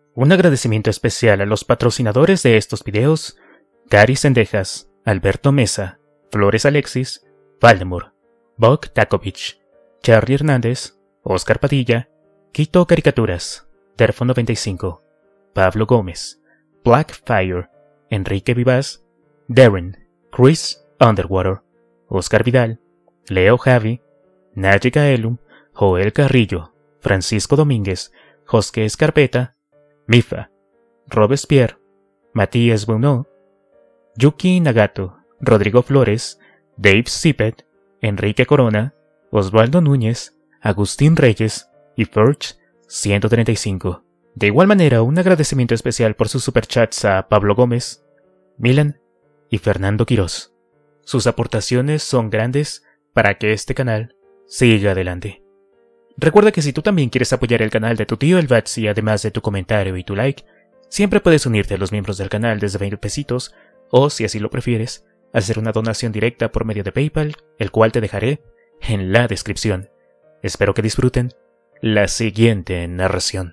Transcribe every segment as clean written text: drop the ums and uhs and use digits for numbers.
Un agradecimiento especial a los patrocinadores de estos videos: Gary Sendejas, Alberto Mesa, Flores Alexis, Valdemar, Bog Takovich, Charlie Hernández, Oscar Padilla, Quito Caricaturas, Terfo 95, Pablo Gómez, Blackfire, Enrique Vivaz, Darren, Chris Underwater, Oscar Vidal, Leo Javi, Naye Gaelum, Joel Carrillo, Francisco Domínguez, Josque Escarpeta, Mifa, Robespierre, Matías Bounot, Yuki Nagato, Rodrigo Flores, Dave Zippet, Enrique Corona, Osvaldo Núñez, Agustín Reyes y Furch 135. De igual manera, un agradecimiento especial por sus superchats a Pablo Gómez, Milan y Fernando Quirós. Sus aportaciones son grandes para que este canal siga adelante. Recuerda que si tú también quieres apoyar el canal de tu tío el Batsy, además de tu comentario y tu like, siempre puedes unirte a los miembros del canal desde 20 pesitos, o si así lo prefieres, hacer una donación directa por medio de PayPal, el cual te dejaré en la descripción. Espero que disfruten la siguiente narración.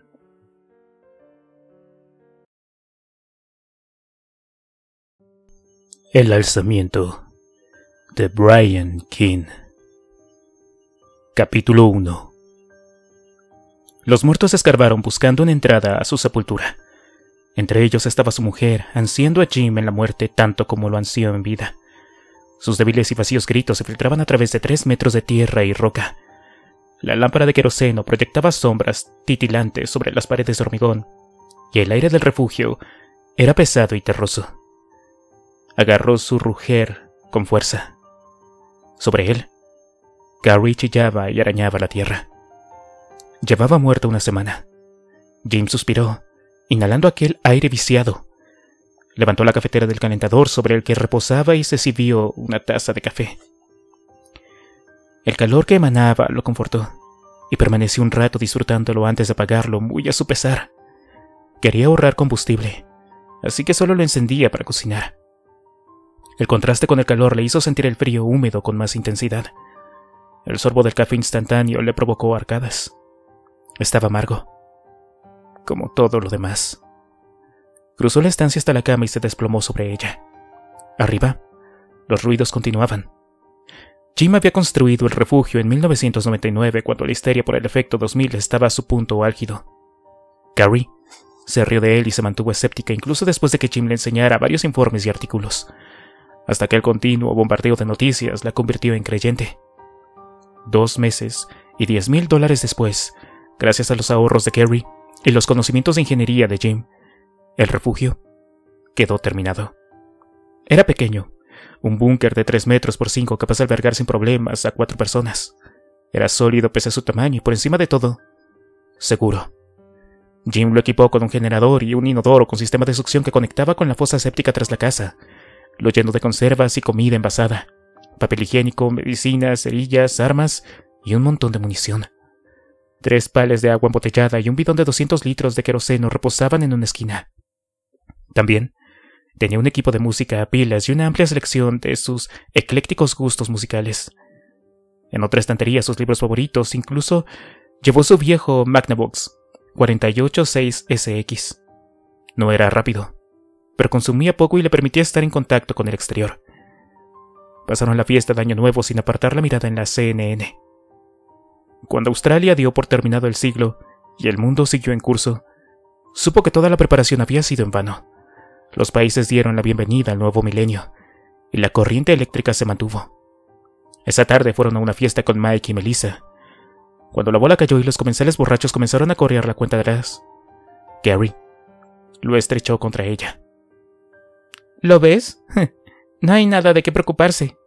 El alzamiento de Brian King. Capítulo 1. Los muertos escarbaron buscando una entrada a su sepultura. Entre ellos estaba su mujer, ansiando a Jim en la muerte tanto como lo ansió en vida. Sus débiles y vacíos gritos se filtraban a través de 3 metros de tierra y roca. La lámpara de queroseno proyectaba sombras titilantes sobre las paredes de hormigón, y el aire del refugio era pesado y terroso. Agarró su ruger con fuerza. Sobre él, Gary chillaba y arañaba la tierra. Llevaba muerto una semana. Jim suspiró, inhalando aquel aire viciado. Levantó la cafetera del calentador sobre el que reposaba y se sirvió una taza de café. El calor que emanaba lo confortó, y permaneció un rato disfrutándolo antes de apagarlo, muy a su pesar. Quería ahorrar combustible, así que solo lo encendía para cocinar. El contraste con el calor le hizo sentir el frío húmedo con más intensidad. El sorbo del café instantáneo le provocó arcadas. Estaba amargo, como todo lo demás. Cruzó la estancia hasta la cama y se desplomó sobre ella. Arriba, los ruidos continuaban. Jim había construido el refugio en 1999, cuando la histeria por el efecto 2000 estaba a su punto álgido. Gary se rió de él y se mantuvo escéptica incluso después de que Jim le enseñara varios informes y artículos, hasta que el continuo bombardeo de noticias la convirtió en creyente. 2 meses y $10,000 después, gracias a los ahorros de Gary y los conocimientos de ingeniería de Jim, el refugio quedó terminado. Era pequeño, un búnker de 3 metros por 5 capaz de albergar sin problemas a 4 personas. Era sólido pese a su tamaño y, por encima de todo, seguro. Jim lo equipó con un generador y un inodoro con sistema de succión que conectaba con la fosa séptica tras la casa. Lo llenó de conservas y comida envasada, papel higiénico, medicinas, cerillas, armas y un montón de munición. 3 pales de agua embotellada y un bidón de 200 litros de queroseno reposaban en una esquina. También tenía un equipo de música a pilas y una amplia selección de sus eclécticos gustos musicales. En otra estantería sus libros favoritos, incluso llevó su viejo Magnavox 486SX. No era rápido, pero consumía poco y le permitía estar en contacto con el exterior. Pasaron la fiesta de Año Nuevo sin apartar la mirada en la CNN. Cuando Australia dio por terminado el siglo y el mundo siguió en curso, supo que toda la preparación había sido en vano. Los países dieron la bienvenida al nuevo milenio, y la corriente eléctrica se mantuvo. Esa tarde fueron a una fiesta con Mike y Melissa. Cuando la bola cayó y los comensales borrachos comenzaron a correr la cuenta atrás, Gary lo estrechó contra ella. ¿Lo ves? No hay nada de qué preocuparse.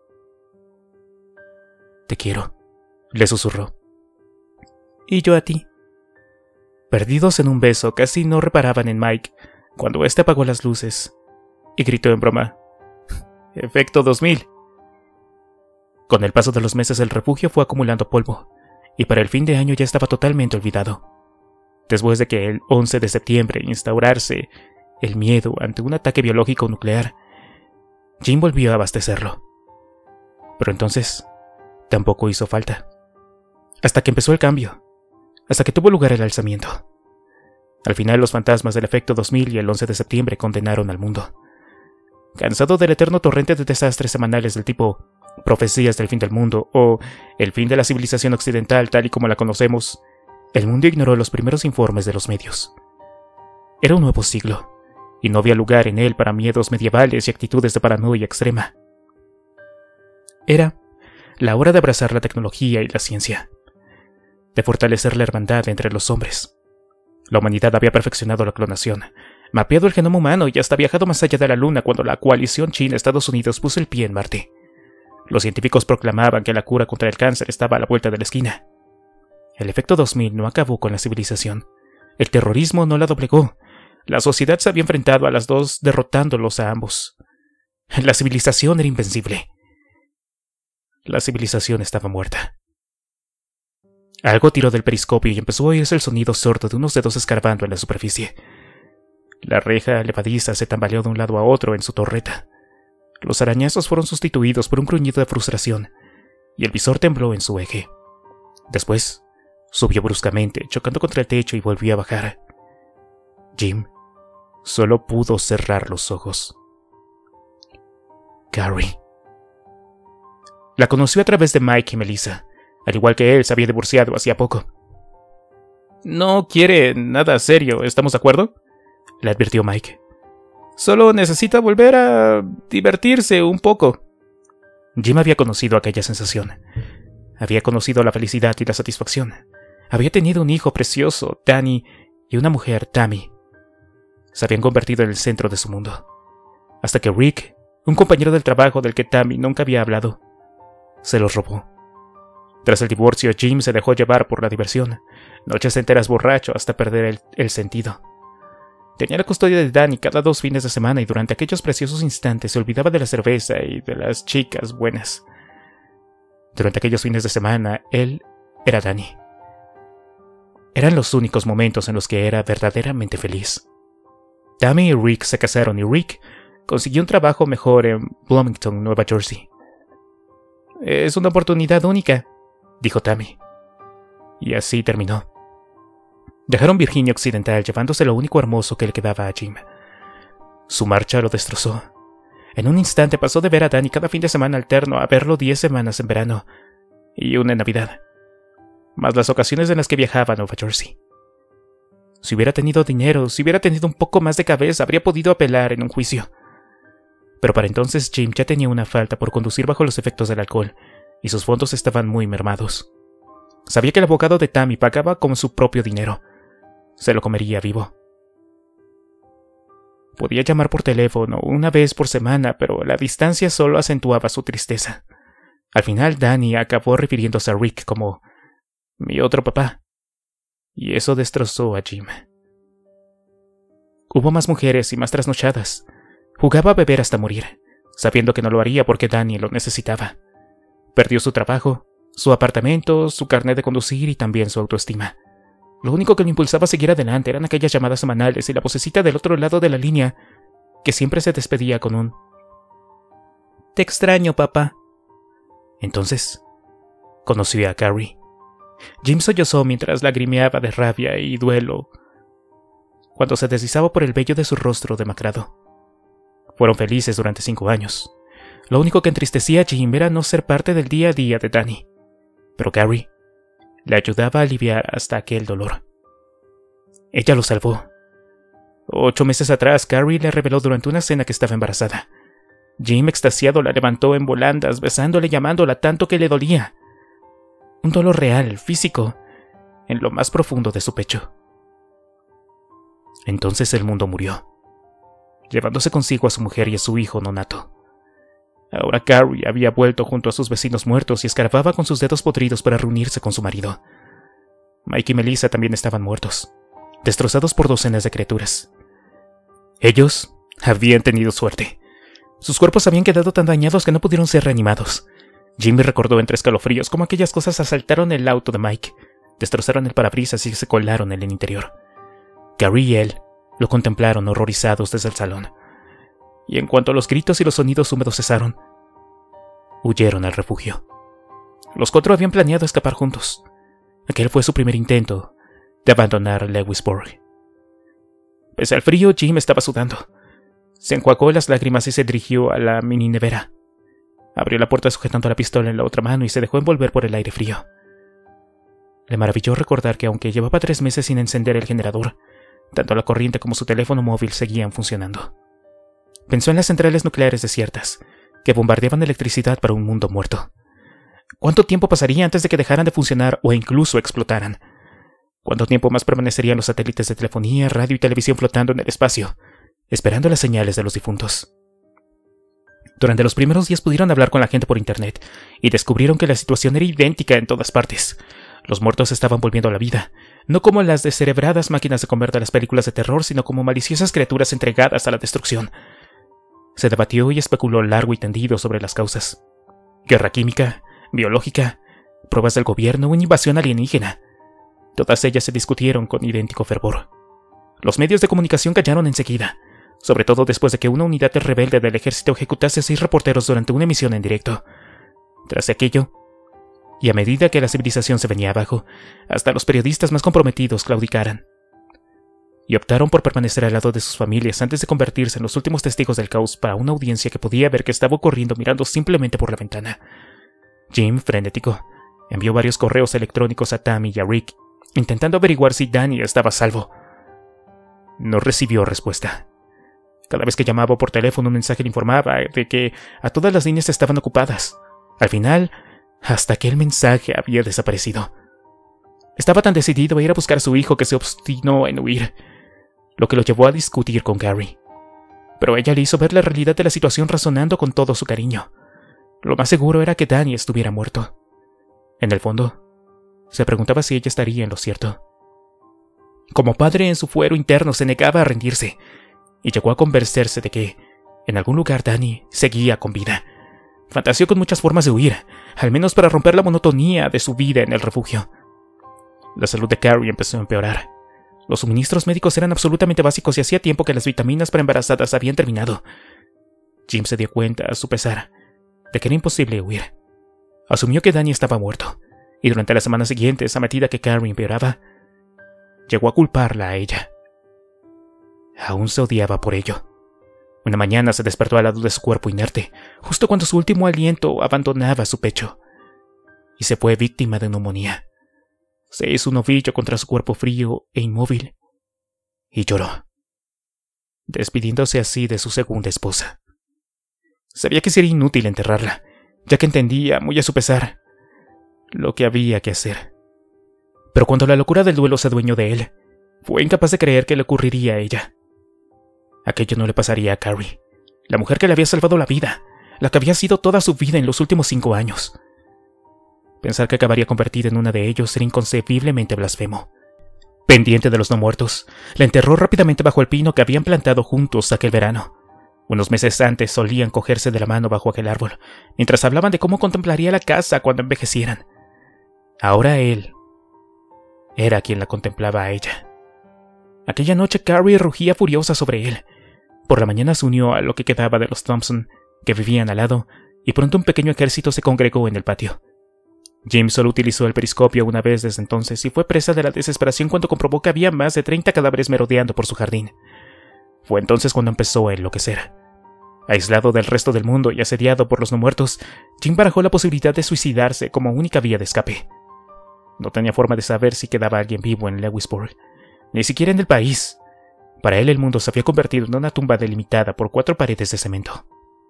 Te quiero, le susurró. Y yo a ti. Perdidos en un beso, casi no reparaban en Mike cuando éste apagó las luces y gritó en broma: ¡Efecto 2000! Con el paso de los meses el refugio fue acumulando polvo, y para el fin de año ya estaba totalmente olvidado. Después de que el 11 de septiembre instaurase el miedo ante un ataque biológico nuclear, Jim volvió a abastecerlo. Pero entonces tampoco hizo falta. Hasta que empezó el cambio, hasta que tuvo lugar el alzamiento. Al final, los fantasmas del efecto 2000 y el 11 de septiembre condenaron al mundo. Cansado del eterno torrente de desastres semanales del tipo profecías del fin del mundo o el fin de la civilización occidental tal y como la conocemos, el mundo ignoró los primeros informes de los medios. Era un nuevo siglo, y no había lugar en él para miedos medievales y actitudes de paranoia extrema. Era la hora de abrazar la tecnología y la ciencia, de fortalecer la hermandad entre los hombres. La humanidad había perfeccionado la clonación, mapeado el genoma humano y hasta viajado más allá de la Luna cuando la coalición China-Estados Unidos puso el pie en Marte. Los científicos proclamaban que la cura contra el cáncer estaba a la vuelta de la esquina. El efecto 2000 no acabó con la civilización. El terrorismo no la doblegó. La sociedad se había enfrentado a las dos, derrotándolos a ambos. La civilización era invencible. La civilización estaba muerta. Algo tiró del periscopio y empezó a oírse el sonido sordo de unos dedos escarbando en la superficie. La reja levadiza se tambaleó de un lado a otro en su torreta. Los arañazos fueron sustituidos por un gruñido de frustración, y el visor tembló en su eje. Después, subió bruscamente, chocando contra el techo y volvió a bajar. Jim solo pudo cerrar los ojos. Carrie. La conoció a través de Mike y Melissa. Al igual que él, se había divorciado hacía poco. No quiere nada serio, ¿estamos de acuerdo?, le advirtió Mike. Solo necesita volver a divertirse un poco. Jim había conocido aquella sensación. Había conocido la felicidad y la satisfacción. Había tenido un hijo precioso, Danny, y una mujer, Tammy. Se habían convertido en el centro de su mundo. Hasta que Rick, un compañero del trabajo del que Tammy nunca había hablado, se los robó. Tras el divorcio, Jim se dejó llevar por la diversión, noches enteras borracho hasta perder el sentido. Tenía la custodia de Danny cada 2 fines de semana y durante aquellos preciosos instantes se olvidaba de la cerveza y de las chicas buenas. Durante aquellos fines de semana, él era Danny. Eran los únicos momentos en los que era verdaderamente feliz. Tammy y Rick se casaron y Rick consiguió un trabajo mejor en Bloomington, Nueva Jersey. Es una oportunidad única, dijo Tammy. Y así terminó. Dejaron Virginia Occidental llevándose lo único hermoso que le quedaba a Jim. Su marcha lo destrozó. En un instante pasó de ver a Danny cada fin de semana alterno a verlo 10 semanas en verano y una en Navidad, más las ocasiones en las que viajaba a Nueva Jersey. Si hubiera tenido dinero, si hubiera tenido un poco más de cabeza, habría podido apelar en un juicio. Pero para entonces Jim ya tenía una falta por conducir bajo los efectos del alcohol, y sus fondos estaban muy mermados. Sabía que el abogado de Tammy pagaba con su propio dinero. Se lo comería vivo. Podía llamar por teléfono una vez por semana, pero la distancia solo acentuaba su tristeza. Al final, Danny acabó refiriéndose a Rick como mi otro papá, y eso destrozó a Jim. Hubo más mujeres y más trasnochadas. Jugaba a beber hasta morir, sabiendo que no lo haría porque Danny lo necesitaba. Perdió su trabajo, su apartamento, su carnet de conducir y también su autoestima. Lo único que lo impulsaba a seguir adelante eran aquellas llamadas semanales y la vocecita del otro lado de la línea, que siempre se despedía con un «Te extraño, papá». Entonces, conoció a Carrie. Jim sollozó mientras lagrimeaba de rabia y duelo cuando se deslizaba por el vello de su rostro demacrado. Fueron felices durante 5 años. Lo único que entristecía a Jim era no ser parte del día a día de Danny. Pero Carrie le ayudaba a aliviar hasta aquel dolor. Ella lo salvó. 8 meses atrás, Carrie le reveló durante una cena que estaba embarazada. Jim, extasiado, la levantó en volandas, besándole y llamándola tanto que le dolía. Un dolor real, físico, en lo más profundo de su pecho. Entonces el mundo murió, llevándose consigo a su mujer y a su hijo nonato. Ahora Carrie había vuelto junto a sus vecinos muertos y escarbaba con sus dedos podridos para reunirse con su marido. Mike y Melissa también estaban muertos, destrozados por docenas de criaturas. Ellos habían tenido suerte. Sus cuerpos habían quedado tan dañados que no pudieron ser reanimados. Jimmy recordó entre escalofríos cómo aquellas cosas asaltaron el auto de Mike, destrozaron el parabrisas y se colaron en el interior. Carrie y él lo contemplaron horrorizados desde el salón. Y en cuanto los gritos y los sonidos húmedos cesaron, huyeron al refugio. Los 4 habían planeado escapar juntos. Aquel fue su primer intento de abandonar Lewisburg. Pese al frío, Jim estaba sudando. Se enjuagó las lágrimas y se dirigió a la mini nevera. Abrió la puerta sujetando la pistola en la otra mano y se dejó envolver por el aire frío. Le maravilló recordar que aunque llevaba 3 meses sin encender el generador, tanto la corriente como su teléfono móvil seguían funcionando. Pensó en las centrales nucleares desiertas, que bombardeaban electricidad para un mundo muerto. ¿Cuánto tiempo pasaría antes de que dejaran de funcionar o incluso explotaran? ¿Cuánto tiempo más permanecerían los satélites de telefonía, radio y televisión flotando en el espacio, esperando las señales de los difuntos? Durante los primeros días pudieron hablar con la gente por internet y descubrieron que la situación era idéntica en todas partes. Los muertos estaban volviendo a la vida, no como las descerebradas máquinas de comer de las películas de terror, sino como maliciosas criaturas entregadas a la destrucción. Se debatió y especuló largo y tendido sobre las causas. Guerra química, biológica, pruebas del gobierno o una invasión alienígena. Todas ellas se discutieron con idéntico fervor. Los medios de comunicación callaron enseguida, sobre todo después de que una unidad rebelde del ejército ejecutase a 6 reporteros durante una emisión en directo. Tras aquello, y a medida que la civilización se venía abajo, hasta los periodistas más comprometidos claudicaran. Y optaron por permanecer al lado de sus familias antes de convertirse en los últimos testigos del caos para una audiencia que podía ver qué estaba ocurriendo mirando simplemente por la ventana. Jim, frenético, envió varios correos electrónicos a Tammy y a Rick, intentando averiguar si Danny estaba a salvo. No recibió respuesta. Cada vez que llamaba por teléfono, un mensaje le informaba de que a todas las líneas estaban ocupadas. Al final, hasta aquel mensaje había desaparecido. Estaba tan decidido a ir a buscar a su hijo que se obstinó en huir, lo que lo llevó a discutir con Carrie. Pero ella le hizo ver la realidad de la situación razonando con todo su cariño. Lo más seguro era que Danny estuviera muerto. En el fondo, se preguntaba si ella estaría en lo cierto. Como padre, en su fuero interno se negaba a rendirse, y llegó a convencerse de que, en algún lugar, Danny seguía con vida. Fantaseó con muchas formas de huir, al menos para romper la monotonía de su vida en el refugio. La salud de Carrie empezó a empeorar. Los suministros médicos eran absolutamente básicos y hacía tiempo que las vitaminas para embarazadas habían terminado. Jim se dio cuenta, a su pesar, de que era imposible huir. Asumió que Danny estaba muerto, y durante las semanas siguientes, a medida que Carrie empeoraba, llegó a culparla a ella. Aún se odiaba por ello. Una mañana se despertó al lado de su cuerpo inerte, justo cuando su último aliento abandonaba su pecho, y se fue víctima de neumonía. Se hizo un ovillo contra su cuerpo frío e inmóvil, y lloró, despidiéndose así de su segunda esposa. Sabía que sería inútil enterrarla, ya que entendía, muy a su pesar, lo que había que hacer. Pero cuando la locura del duelo se adueñó de él, fue incapaz de creer que le ocurriría a ella. Aquello no le pasaría a Carrie, la mujer que le había salvado la vida, la que había sido toda su vida en los últimos 5 años. Pensar que acabaría convertida en una de ellos era inconcebiblemente blasfemo. Pendiente de los no muertos, la enterró rápidamente bajo el pino que habían plantado juntos aquel verano. Unos meses antes solían cogerse de la mano bajo aquel árbol, mientras hablaban de cómo contemplaría la casa cuando envejecieran. Ahora él era quien la contemplaba a ella. Aquella noche Carrie rugía furiosa sobre él. Por la mañana se unió a lo que quedaba de los Thompson, que vivían al lado, y pronto un pequeño ejército se congregó en el patio. Jim solo utilizó el periscopio una vez desde entonces y fue presa de la desesperación cuando comprobó que había más de 30 cadáveres merodeando por su jardín. Fue entonces cuando empezó a enloquecer. Aislado del resto del mundo y asediado por los no muertos, Jim barajó la posibilidad de suicidarse como única vía de escape. No tenía forma de saber si quedaba alguien vivo en Lewisburg, ni siquiera en el país. Para él el mundo se había convertido en una tumba delimitada por 4 paredes de cemento.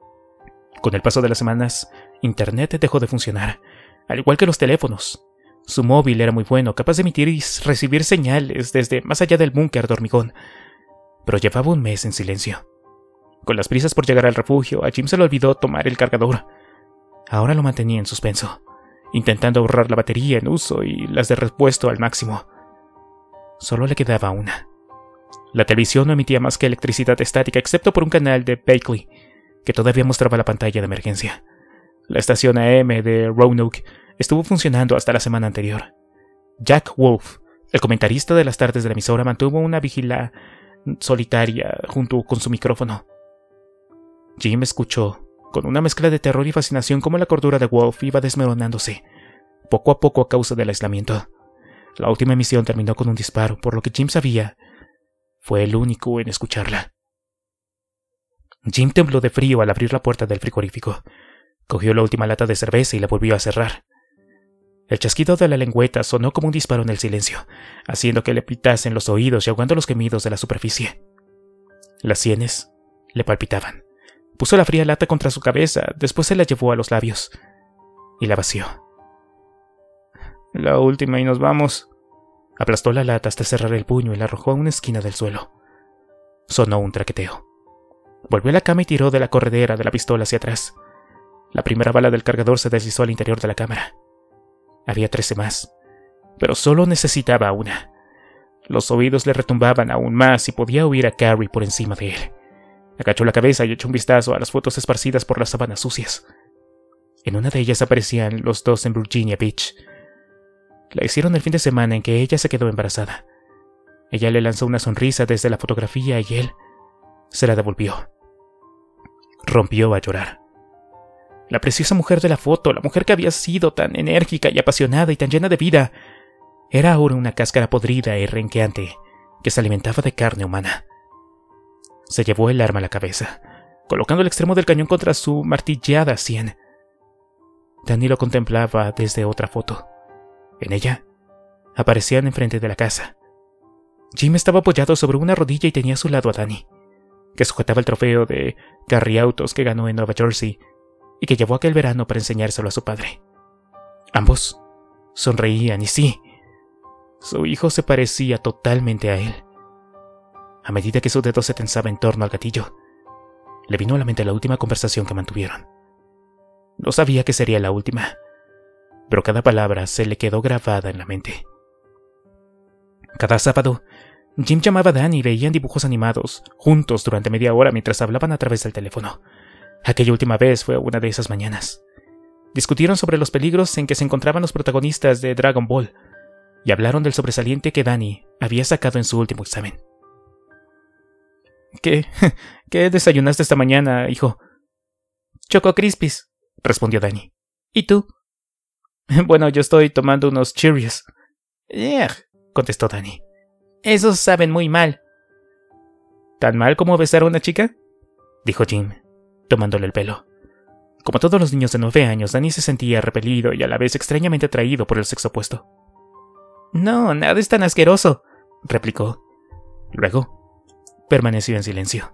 Con el paso de las semanas, Internet dejó de funcionar, al igual que los teléfonos. Su móvil era muy bueno, capaz de emitir y recibir señales desde más allá del búnker de hormigón, pero llevaba un mes en silencio. Con las prisas por llegar al refugio, a Jim se le olvidó tomar el cargador. Ahora lo mantenía en suspenso, intentando ahorrar la batería en uso y las de repuesto al máximo. Solo le quedaba una. La televisión no emitía más que electricidad estática, excepto por un canal de Berkeley, que todavía mostraba la pantalla de emergencia. La estación AM de Roanoke estuvo funcionando hasta la semana anterior. Jack Wolf, el comentarista de las tardes de la emisora, mantuvo una vigila solitaria junto con su micrófono. Jim escuchó, con una mezcla de terror y fascinación, cómo la cordura de Wolf iba desmoronándose, poco a poco a causa del aislamiento. La última emisión terminó con un disparo, por lo que Jim sabía fue el único en escucharla. Jim tembló de frío al abrir la puerta del frigorífico. Cogió la última lata de cerveza y la volvió a cerrar. El chasquido de la lengüeta sonó como un disparo en el silencio, haciendo que le pitasen los oídos y ahogando los gemidos de la superficie. Las sienes le palpitaban. Puso la fría lata contra su cabeza, después se la llevó a los labios y la vació. La última y nos vamos. Aplastó la lata hasta cerrar el puño y la arrojó a una esquina del suelo. Sonó un traqueteo. Volvió a la cama y tiró de la corredera de la pistola hacia atrás. La primera bala del cargador se deslizó al interior de la cámara. Había 13 más, pero solo necesitaba una. Los oídos le retumbaban aún más y podía oír a Carrie por encima de él. Agachó la cabeza y echó un vistazo a las fotos esparcidas por las sábanas sucias. En una de ellas aparecían los dos en Virginia Beach. La hicieron el fin de semana en que ella se quedó embarazada. Ella le lanzó una sonrisa desde la fotografía y él se la devolvió. Rompió a llorar. La preciosa mujer de la foto, la mujer que había sido tan enérgica y apasionada y tan llena de vida, era ahora una cáscara podrida y renqueante que se alimentaba de carne humana. Se llevó el arma a la cabeza, colocando el extremo del cañón contra su martilleada sien. Danny lo contemplaba desde otra foto. En ella, aparecían enfrente de la casa. Jim estaba apoyado sobre una rodilla y tenía a su lado a Danny, que sujetaba el trofeo de Carry Autos que ganó en Nueva Jersey y que llevó aquel verano para enseñárselo a su padre. Ambos sonreían y sí, su hijo se parecía totalmente a él. A medida que su dedo se tensaba en torno al gatillo, le vino a la mente la última conversación que mantuvieron. No sabía que sería la última, pero cada palabra se le quedó grabada en la mente. Cada sábado, Jim llamaba a Danny y veían dibujos animados, juntos durante media hora mientras hablaban a través del teléfono. Aquella última vez fue una de esas mañanas. Discutieron sobre los peligros en que se encontraban los protagonistas de Dragon Ball y hablaron del sobresaliente que Danny había sacado en su último examen. ¿Qué desayunaste esta mañana, hijo? Choco Crispies, respondió Danny. ¿Y tú? Bueno, yo estoy tomando unos Cheerios. Contestó Danny. Esos saben muy mal. ¿Tan mal como besar a una chica? Dijo Jim, tomándole el pelo. Como todos los niños de 9 años, Danny se sentía repelido y a la vez extrañamente atraído por el sexo opuesto. No, nada es tan asqueroso, replicó. Luego, permaneció en silencio.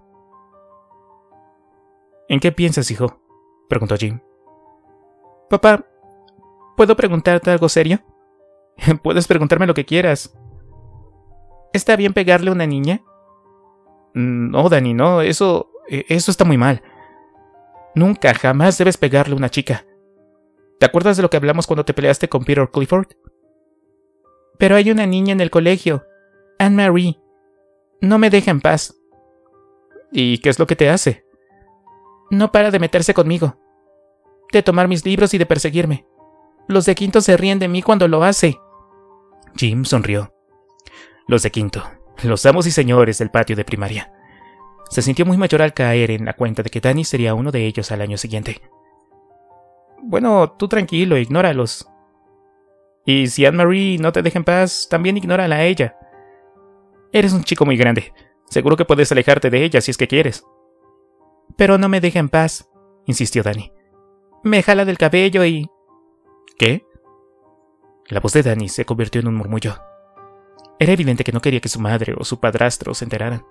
¿En qué piensas, hijo? Preguntó Jim. Papá, ¿puedo preguntarte algo serio? Puedes preguntarme lo que quieras. ¿Está bien pegarle a una niña? No, Danny, no, eso está muy mal. Nunca, jamás debes pegarle a una chica. ¿Te acuerdas de lo que hablamos cuando te peleaste con Peter Clifford? Pero hay una niña en el colegio, Anne-Marie. No me deja en paz. ¿Y qué es lo que te hace? No para de meterse conmigo, de tomar mis libros y de perseguirme. Los de quinto se ríen de mí cuando lo hace. Jim sonrió. Los de quinto, los amos y señores del patio de primaria. Se sintió muy mayor al caer en la cuenta de que Danny sería uno de ellos al año siguiente. Bueno, tú tranquilo, ignóralos. Y si Anne-Marie no te deja en paz, también ignórala a ella. Eres un chico muy grande. Seguro que puedes alejarte de ella si es que quieres. Pero no me deja en paz, insistió Danny. Me jala del cabello y... ¿Qué? La voz de Danny se convirtió en un murmullo. Era evidente que no quería que su madre o su padrastro se enteraran.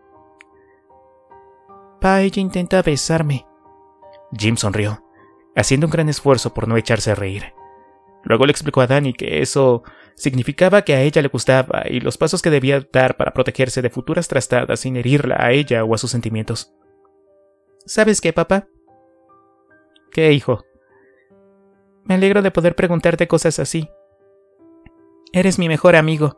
Pa, ella intenta besarme. Jim sonrió, haciendo un gran esfuerzo por no echarse a reír. Luego le explicó a Danny que eso significaba que a ella le gustaba y los pasos que debía dar para protegerse de futuras trastadas sin herirla a ella o a sus sentimientos. ¿Sabes qué, papá? ¿Qué, hijo? Me alegro de poder preguntarte cosas así. Eres mi mejor amigo.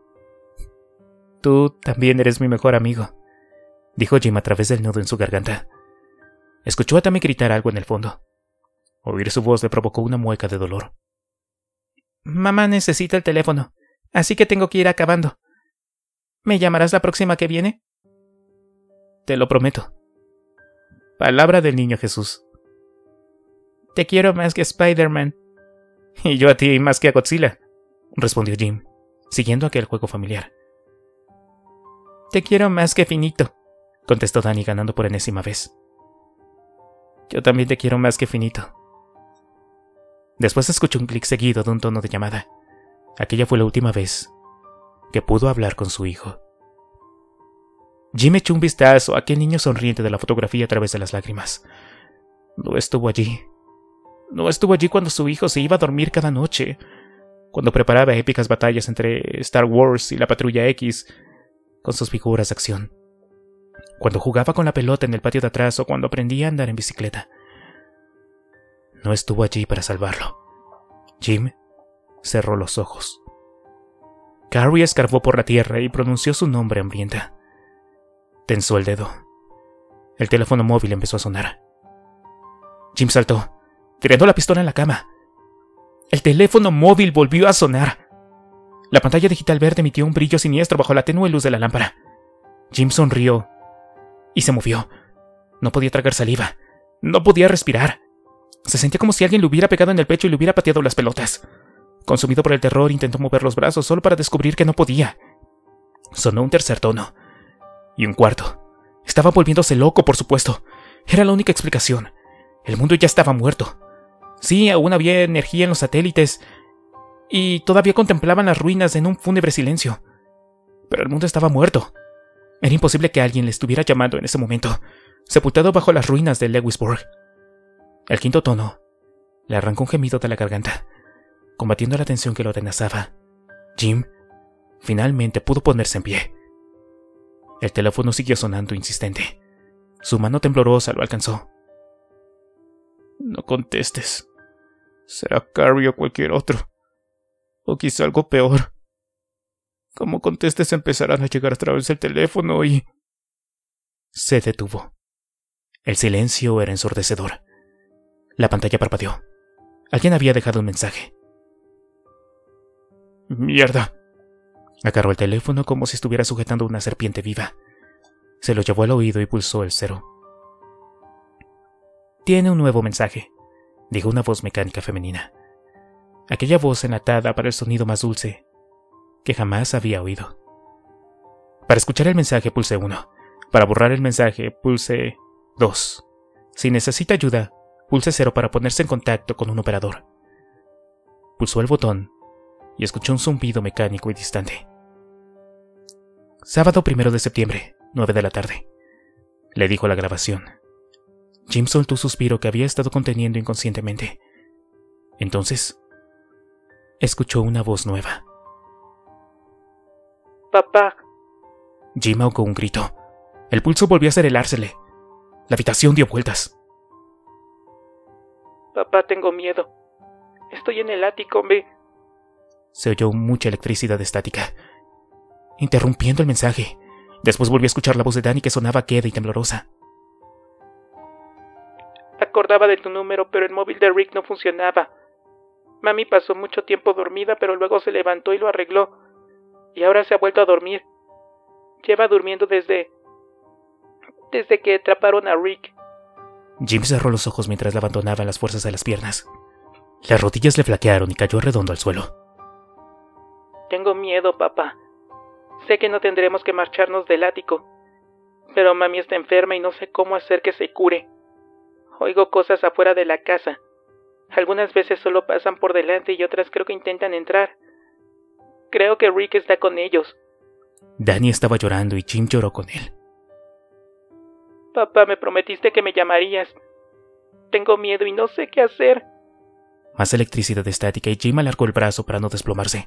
Tú también eres mi mejor amigo, dijo Jim a través del nudo en su garganta. Escuchó a Tammy gritar algo en el fondo. Oír su voz le provocó una mueca de dolor. Mamá necesita el teléfono, así que tengo que ir acabando. ¿Me llamarás la próxima que viene? Te lo prometo. Palabra del niño Jesús. Te quiero más que a Spider-Man. Y yo a ti más que a Godzilla, respondió Jim, siguiendo aquel juego familiar. Te quiero más que finito, contestó Danny ganando por enésima vez. Yo también te quiero más que finito. Después escuchó un clic seguido de un tono de llamada. Aquella fue la última vez que pudo hablar con su hijo. Jim echó un vistazo a aquel niño sonriente de la fotografía a través de las lágrimas. No estuvo allí. No estuvo allí cuando su hijo se iba a dormir cada noche, cuando preparaba épicas batallas entre Star Wars y la Patrulla X con sus figuras de acción, cuando jugaba con la pelota en el patio de atrás o cuando aprendía a andar en bicicleta. No estuvo allí para salvarlo. Jim cerró los ojos. Carrie escarbó por la tierra y pronunció su nombre hambrienta. Tensó el dedo. El teléfono móvil empezó a sonar. Jim saltó, tirando la pistola en la cama. El teléfono móvil volvió a sonar. La pantalla digital verde emitió un brillo siniestro bajo la tenue luz de la lámpara. Jim sonrió y se movió. No podía tragar saliva. No podía respirar. Se sentía como si alguien le hubiera pegado en el pecho y le hubiera pateado las pelotas. Consumido por el terror, intentó mover los brazos solo para descubrir que no podía. Sonó un tercer tono. Y un cuarto. Estaba volviéndose loco, por supuesto. Era la única explicación. El mundo ya estaba muerto. Sí, aún había energía en los satélites, y todavía contemplaban las ruinas en un fúnebre silencio. Pero el mundo estaba muerto. Era imposible que alguien le estuviera llamando en ese momento, sepultado bajo las ruinas de Lewisburg. El quinto tono le arrancó un gemido de la garganta, combatiendo la tensión que lo atenazaba. Jim finalmente pudo ponerse en pie. El teléfono siguió sonando insistente. Su mano temblorosa lo alcanzó. No contestes. Será Carrie o cualquier otro. O quizá algo peor. Como contestes empezarán a llegar a través del teléfono y... Se detuvo. El silencio era ensordecedor. La pantalla parpadeó. Alguien había dejado un mensaje. ¡Mierda! Agarró el teléfono como si estuviera sujetando una serpiente viva. Se lo llevó al oído y pulsó el 0. Tiene un nuevo mensaje, dijo una voz mecánica femenina. Aquella voz enlatada para el sonido más dulce que jamás había oído. Para escuchar el mensaje pulse 1. Para borrar el mensaje pulse 2. Si necesita ayuda, pulse 0 para ponerse en contacto con un operador. Pulsó el botón y escuchó un zumbido mecánico y distante. Sábado 1 de septiembre, 9 de la tarde, le dijo la grabación. Jim soltó un suspiro que había estado conteniendo inconscientemente. Entonces, escuchó una voz nueva. Papá. Jim ahogó un grito. El pulso volvió a acererársele. La habitación dio vueltas. Papá, tengo miedo. Estoy en el ático, ve. Se oyó mucha electricidad estática, interrumpiendo el mensaje. Después volvió a escuchar la voz de Danny que sonaba queda y temblorosa. Acordaba de tu número, pero el móvil de Rick no funcionaba. Mami pasó mucho tiempo dormida, pero luego se levantó y lo arregló. Y ahora se ha vuelto a dormir. Lleva durmiendo desde que atraparon a Rick. Jim cerró los ojos mientras le abandonaban las fuerzas de las piernas. Las rodillas le flaquearon y cayó redondo al suelo. Tengo miedo, papá. Sé que no tendremos que marcharnos del ático, pero mami está enferma y no sé cómo hacer que se cure. Oigo cosas afuera de la casa. Algunas veces solo pasan por delante y otras creo que intentan entrar. Creo que Rick está con ellos. Danny estaba llorando y Jim lloró con él. Papá, me prometiste que me llamarías. Tengo miedo y no sé qué hacer. Más electricidad estática y Jim alargó el brazo para no desplomarse.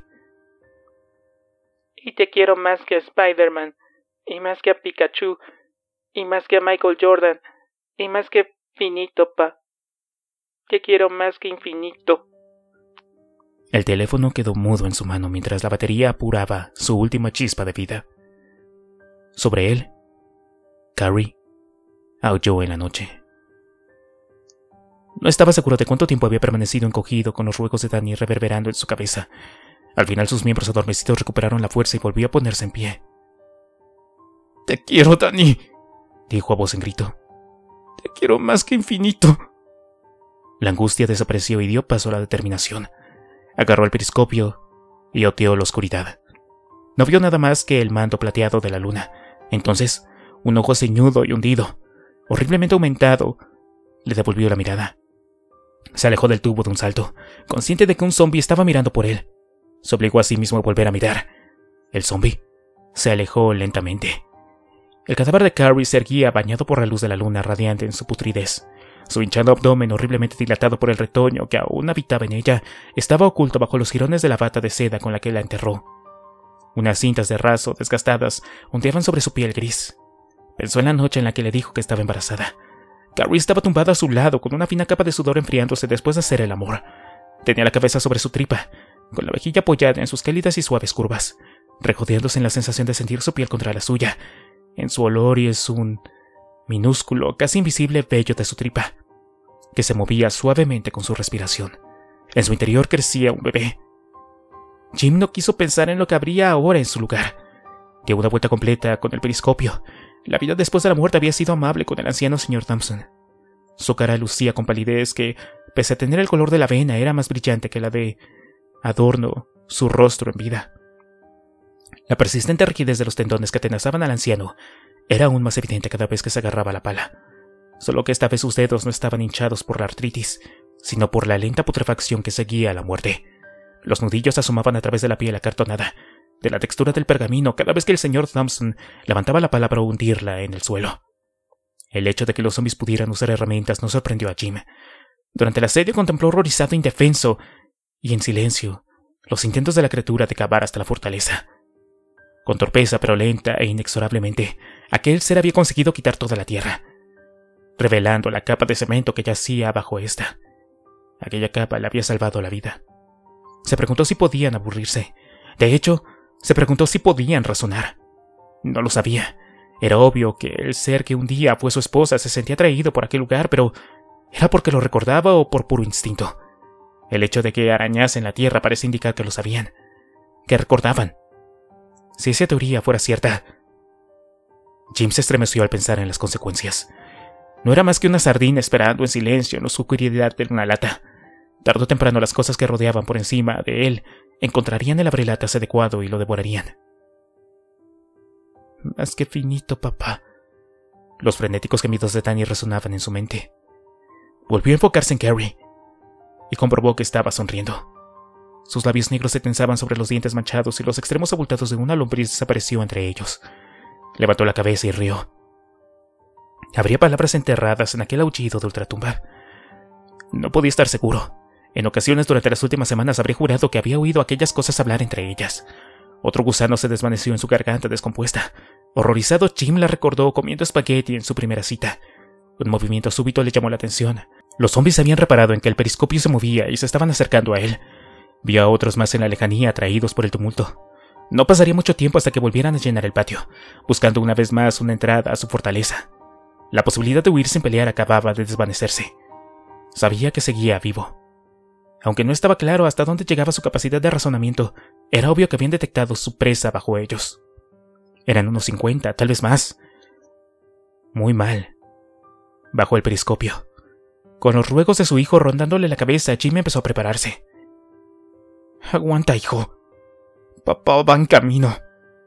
Y te quiero más que a Spider-Man, y más que a Pikachu, y más que a Michael Jordan, y más que finito, pa. Te quiero más que infinito. El teléfono quedó mudo en su mano mientras la batería apuraba su última chispa de vida. Sobre él, Carrie aulló en la noche. No estaba seguro de cuánto tiempo había permanecido encogido con los ruegos de Danny reverberando en su cabeza. Al final sus miembros adormecidos recuperaron la fuerza y volvió a ponerse en pie. «Te quiero, Danny», dijo a voz en grito. «Te quiero más que infinito». La angustia desapareció y dio paso a la determinación. Agarró el periscopio y oteó la oscuridad. No vio nada más que el manto plateado de la luna, Entonces, un ojo ceñudo y hundido, horriblemente aumentado, le devolvió la mirada. Se alejó del tubo de un salto, consciente de que un zombi estaba mirando por él. Se obligó a sí mismo a volver a mirar. El zombi se alejó lentamente. El cadáver de Carrie se erguía bañado por la luz de la luna radiante en su putridez. Su hinchado abdomen, horriblemente dilatado por el retoño que aún habitaba en ella, estaba oculto bajo los jirones de la bata de seda con la que la enterró. Unas cintas de raso desgastadas ondeaban sobre su piel gris. Pensó en la noche en la que le dijo que estaba embarazada. Carrie estaba tumbada a su lado, con una fina capa de sudor enfriándose después de hacer el amor. Tenía la cabeza sobre su tripa, con la vejilla apoyada en sus cálidas y suaves curvas, regodeándose en la sensación de sentir su piel contra la suya, en su olor y en un minúsculo, casi invisible vello de su tripa, que se movía suavemente con su respiración. En su interior crecía un bebé. Jim no quiso pensar en lo que habría ahora en su lugar. Dio una vuelta completa con el periscopio. La vida después de la muerte había sido amable con el anciano señor Thompson. Su cara lucía con palidez que, pese a tener el color de la avena, era más brillante que la de adorno su rostro en vida. La persistente rigidez de los tendones que atenazaban al anciano era aún más evidente cada vez que se agarraba la pala, solo que esta vez sus dedos no estaban hinchados por la artritis, sino por la lenta putrefacción que seguía a la muerte. Los nudillos asomaban a través de la piel acartonada, de la textura del pergamino cada vez que el señor Thompson levantaba la pala para hundirla en el suelo. El hecho de que los zombies pudieran usar herramientas no sorprendió a Jim. Durante el asedio contempló horrorizado e indefenso, y en silencio, los intentos de la criatura de cavar hasta la fortaleza. Con torpeza pero lenta e inexorablemente, aquel ser había conseguido quitar toda la tierra, revelando la capa de cemento que yacía bajo esta. Aquella capa le había salvado la vida. Se preguntó si podían aburrirse. De hecho, se preguntó si podían razonar. No lo sabía. Era obvio que el ser que un día fue su esposa se sentía atraído por aquel lugar, pero ¿era porque lo recordaba o por puro instinto? El hecho de que arañasen la tierra parece indicar que lo sabían, que recordaban. Si esa teoría fuera cierta, Jim se estremeció al pensar en las consecuencias. No era más que una sardina esperando en silencio en la oscuridad de una lata. Tarde o temprano las cosas que rodeaban por encima de él encontrarían el abrelatas adecuado y lo devorarían. Más que finito, papá. Los frenéticos gemidos de Danny resonaban en su mente. Volvió a enfocarse en Carrie y comprobó que estaba sonriendo. Sus labios negros se tensaban sobre los dientes manchados y los extremos abultados de una lombriz desapareció entre ellos. Levantó la cabeza y rió. Habría palabras enterradas en aquel aullido de ultratumba. No podía estar seguro. En ocasiones durante las últimas semanas habría jurado que había oído aquellas cosas hablar entre ellas. Otro gusano se desvaneció en su garganta descompuesta. Horrorizado, Jim la recordó comiendo espagueti en su primera cita. Un movimiento súbito le llamó la atención. Los zombies habían reparado en que el periscopio se movía y se estaban acercando a él. Vio a otros más en la lejanía atraídos por el tumulto. No pasaría mucho tiempo hasta que volvieran a llenar el patio, buscando una vez más una entrada a su fortaleza. La posibilidad de huir sin pelear acababa de desvanecerse. Sabía que seguía vivo. Aunque no estaba claro hasta dónde llegaba su capacidad de razonamiento, era obvio que habían detectado su presa bajo ellos. Eran unos 50, tal vez más. Muy mal. Bajo el periscopio. Con los ruegos de su hijo rondándole la cabeza, Jim empezó a prepararse. Aguanta, hijo. Papá va en camino.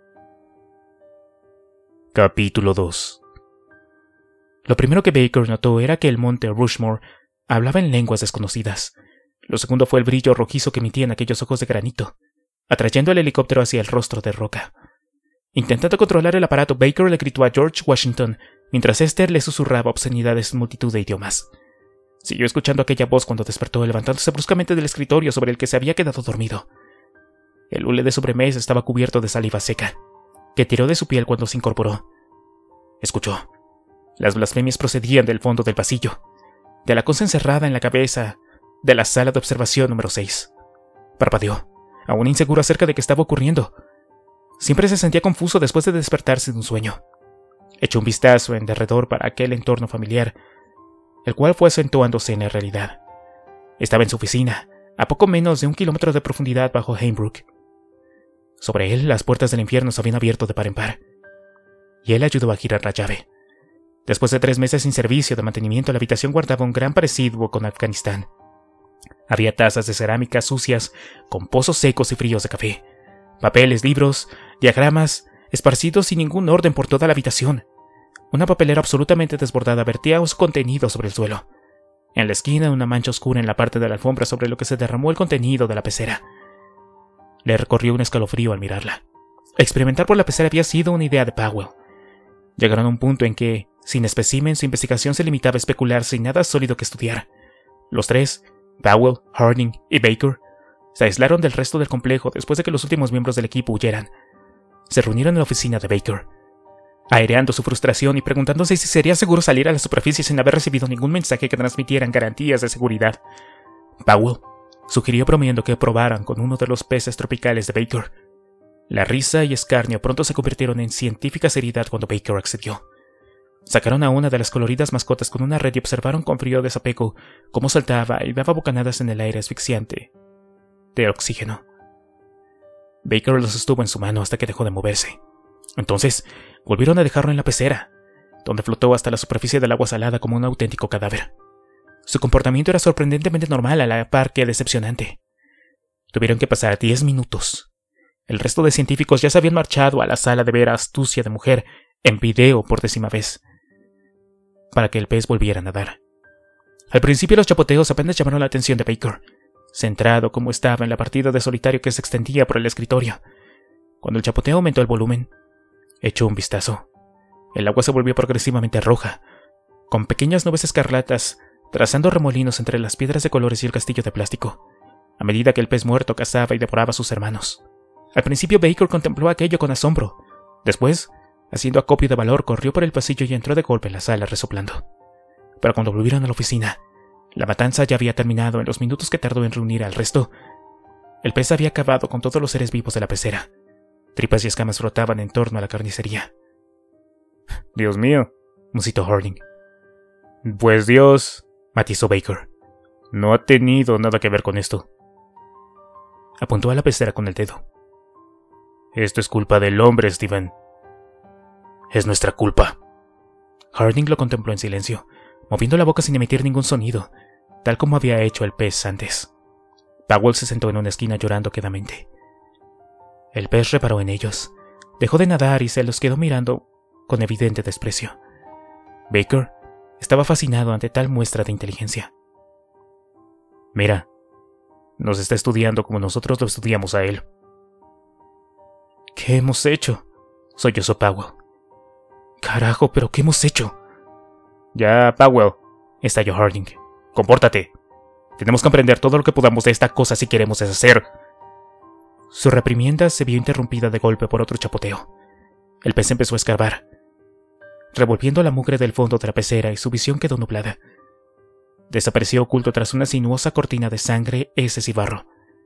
Capítulo 2. Lo primero que Baker notó era que el monte Rushmore hablaba en lenguas desconocidas. Lo segundo fue el brillo rojizo que emitían aquellos ojos de granito, atrayendo el helicóptero hacia el rostro de roca. Intentando controlar el aparato, Baker le gritó a George Washington, mientras Esther le susurraba obscenidades en multitud de idiomas. Siguió escuchando aquella voz cuando despertó, levantándose bruscamente del escritorio sobre el que se había quedado dormido. El hule de sobremesa estaba cubierto de saliva seca, que tiró de su piel cuando se incorporó. Escuchó. Las blasfemias procedían del fondo del pasillo, de la cosa encerrada en la cabeza de la sala de observación número 6. Parpadeó, aún inseguro acerca de qué estaba ocurriendo. Siempre se sentía confuso después de despertarse de un sueño. Echó un vistazo en derredor para aquel entorno familiar, el cual fue acentuándose en la realidad. Estaba en su oficina, a poco menos de 1 kilómetro de profundidad bajo Hainbrook. Sobre él, las puertas del infierno se habían abierto de par en par, y él ayudó a girar la llave. Después de 3 meses sin servicio de mantenimiento, la habitación guardaba un gran parecido con Afganistán. Había tazas de cerámica sucias, con pozos secos y fríos de café, papeles, libros, diagramas, esparcidos sin ningún orden por toda la habitación. Una papelera absolutamente desbordada vertía su contenido sobre el suelo. En la esquina, una mancha oscura en la parte de la alfombra sobre lo que se derramó el contenido de la pecera. Le recorrió un escalofrío al mirarla. Experimentar por la pecera había sido una idea de Powell. Llegaron a un punto en que, sin espécimen, su investigación se limitaba a especular sin nada sólido que estudiar. Los tres, Powell, Harding y Baker, se aislaron del resto del complejo después de que los últimos miembros del equipo huyeran. Se reunieron en la oficina de Baker, aireando su frustración y preguntándose si sería seguro salir a la superficie sin haber recibido ningún mensaje que transmitieran garantías de seguridad. Powell sugirió bromeando que probaran con uno de los peces tropicales de Baker. La risa y escarnio pronto se convirtieron en científica seriedad cuando Baker accedió. Sacaron a una de las coloridas mascotas con una red y observaron con frío desapego cómo saltaba y daba bocanadas en el aire asfixiante de oxígeno. Baker los sostuvo en su mano hasta que dejó de moverse. Entonces, volvieron a dejarlo en la pecera, donde flotó hasta la superficie del agua salada como un auténtico cadáver. Su comportamiento era sorprendentemente normal a la par que decepcionante. Tuvieron que pasar 10 minutos. El resto de científicos ya se habían marchado a la sala de ver a Astucia de Mujer en video por 10ª vez, para que el pez volviera a nadar. Al principio los chapoteos apenas llamaron la atención de Baker, centrado como estaba en la partida de solitario que se extendía por el escritorio. Cuando el chapoteo aumentó el volumen, echó un vistazo. El agua se volvió progresivamente roja, con pequeñas nubes escarlatas trazando remolinos entre las piedras de colores y el castillo de plástico, a medida que el pez muerto cazaba y devoraba a sus hermanos. Al principio Baker contempló aquello con asombro. Después, haciendo acopio de valor, corrió por el pasillo y entró de golpe en la sala resoplando. Pero cuando volvieron a la oficina, la matanza ya había terminado en los minutos que tardó en reunir al resto. El pez había acabado con todos los seres vivos de la pecera. Tripas y escamas flotaban en torno a la carnicería. «Dios mío», musitó Harding. «Pues Dios», matizó Baker, «no ha tenido nada que ver con esto». Apuntó a la pecera con el dedo. «Esto es culpa del hombre, Steven». «Es nuestra culpa». Harding lo contempló en silencio, moviendo la boca sin emitir ningún sonido, tal como había hecho el pez antes. Powell se sentó en una esquina llorando quedamente. El pez reparó en ellos, dejó de nadar y se los quedó mirando con evidente desprecio. Baker estaba fascinado ante tal muestra de inteligencia. «Mira, nos está estudiando como nosotros lo estudiamos a él». «¿Qué hemos hecho?», sollozó Powell. «Carajo, pero ¿qué hemos hecho?». «Ya, Powell», estalló Harding. «Compórtate. Tenemos que aprender todo lo que podamos de esta cosa si queremos deshacer». Su reprimienda se vio interrumpida de golpe por otro chapoteo. El pez empezó a escarbar, revolviendo la mugre del fondo de la pecera y su visión quedó nublada. Desapareció oculto tras una sinuosa cortina de sangre, heces y barro.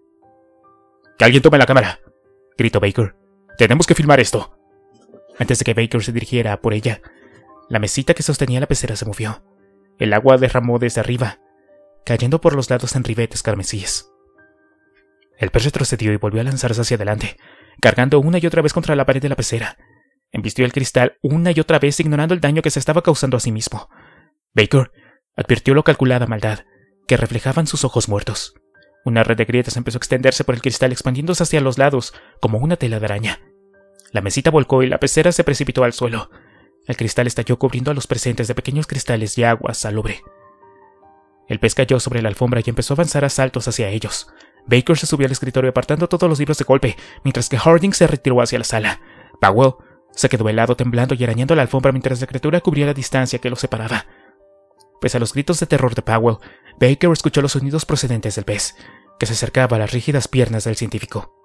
«¡Que alguien tome la cámara!», gritó Baker. «Tenemos que filmar esto». Antes de que Baker se dirigiera a por ella, la mesita que sostenía la pecera se movió. El agua derramó desde arriba, cayendo por los lados en ribetes carmesíes. El pez retrocedió y volvió a lanzarse hacia adelante, cargando una y otra vez contra la pared de la pecera. Embistió el cristal una y otra vez, ignorando el daño que se estaba causando a sí mismo. Baker advirtió lo calculada maldad que reflejaban sus ojos muertos. Una red de grietas empezó a extenderse por el cristal, expandiéndose hacia los lados como una tela de araña. La mesita volcó y la pecera se precipitó al suelo. El cristal estalló cubriendo a los presentes de pequeños cristales y agua salobre. El pez cayó sobre la alfombra y empezó a avanzar a saltos hacia ellos. Baker se subió al escritorio apartando todos los libros de golpe, mientras que Harding se retiró hacia la sala. Powell se quedó helado, temblando y arañando la alfombra mientras la criatura cubría la distancia que los separaba. Pese a los gritos de terror de Powell, Baker escuchó los sonidos procedentes del pez, que se acercaba a las rígidas piernas del científico.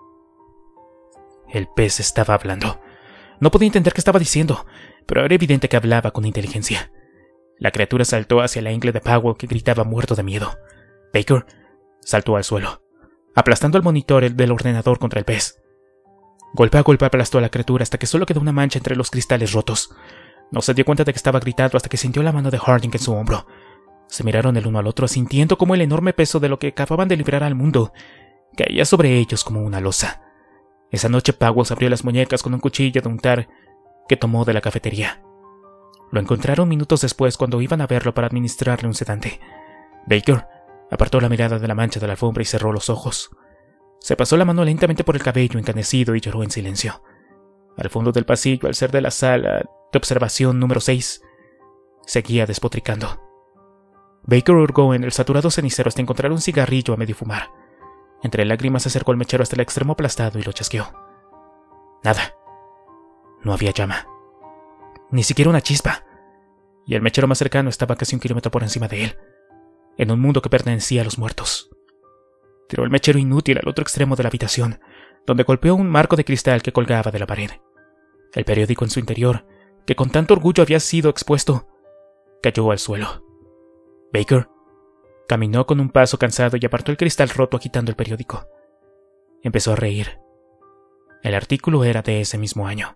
El pez estaba hablando. No podía entender qué estaba diciendo, pero era evidente que hablaba con inteligencia. La criatura saltó hacia la ingle de Powell, que gritaba muerto de miedo. Baker saltó al suelo, aplastando el monitor del ordenador contra el pez. Golpe a golpe aplastó a la criatura hasta que solo quedó una mancha entre los cristales rotos. No se dio cuenta de que estaba gritando hasta que sintió la mano de Harding en su hombro. Se miraron el uno al otro, sintiendo cómo el enorme peso de lo que acababan de librar al mundo caía sobre ellos como una losa. Esa noche Powell se abrió las muñecas con un cuchillo de untar que tomó de la cafetería. Lo encontraron minutos después cuando iban a verlo para administrarle un sedante. Baker apartó la mirada de la mancha de la alfombra y cerró los ojos. Se pasó la mano lentamente por el cabello encanecido y lloró en silencio. Al fondo del pasillo, al ser de la sala de observación número 6, seguía despotricando. Baker hurgó en el saturado cenicero hasta encontrar un cigarrillo a medio fumar. Entre lágrimas se acercó al mechero hasta el extremo aplastado y lo chasqueó. Nada. No había llama. Ni siquiera una chispa. Y el mechero más cercano estaba casi 1 kilómetro por encima de él, en un mundo que pertenecía a los muertos. Tiró el mechero inútil al otro extremo de la habitación, donde golpeó un marco de cristal que colgaba de la pared. El periódico en su interior, que con tanto orgullo había sido expuesto, cayó al suelo. Baker caminó con un paso cansado y apartó el cristal roto agitando el periódico. Empezó a reír. El artículo era de ese mismo año.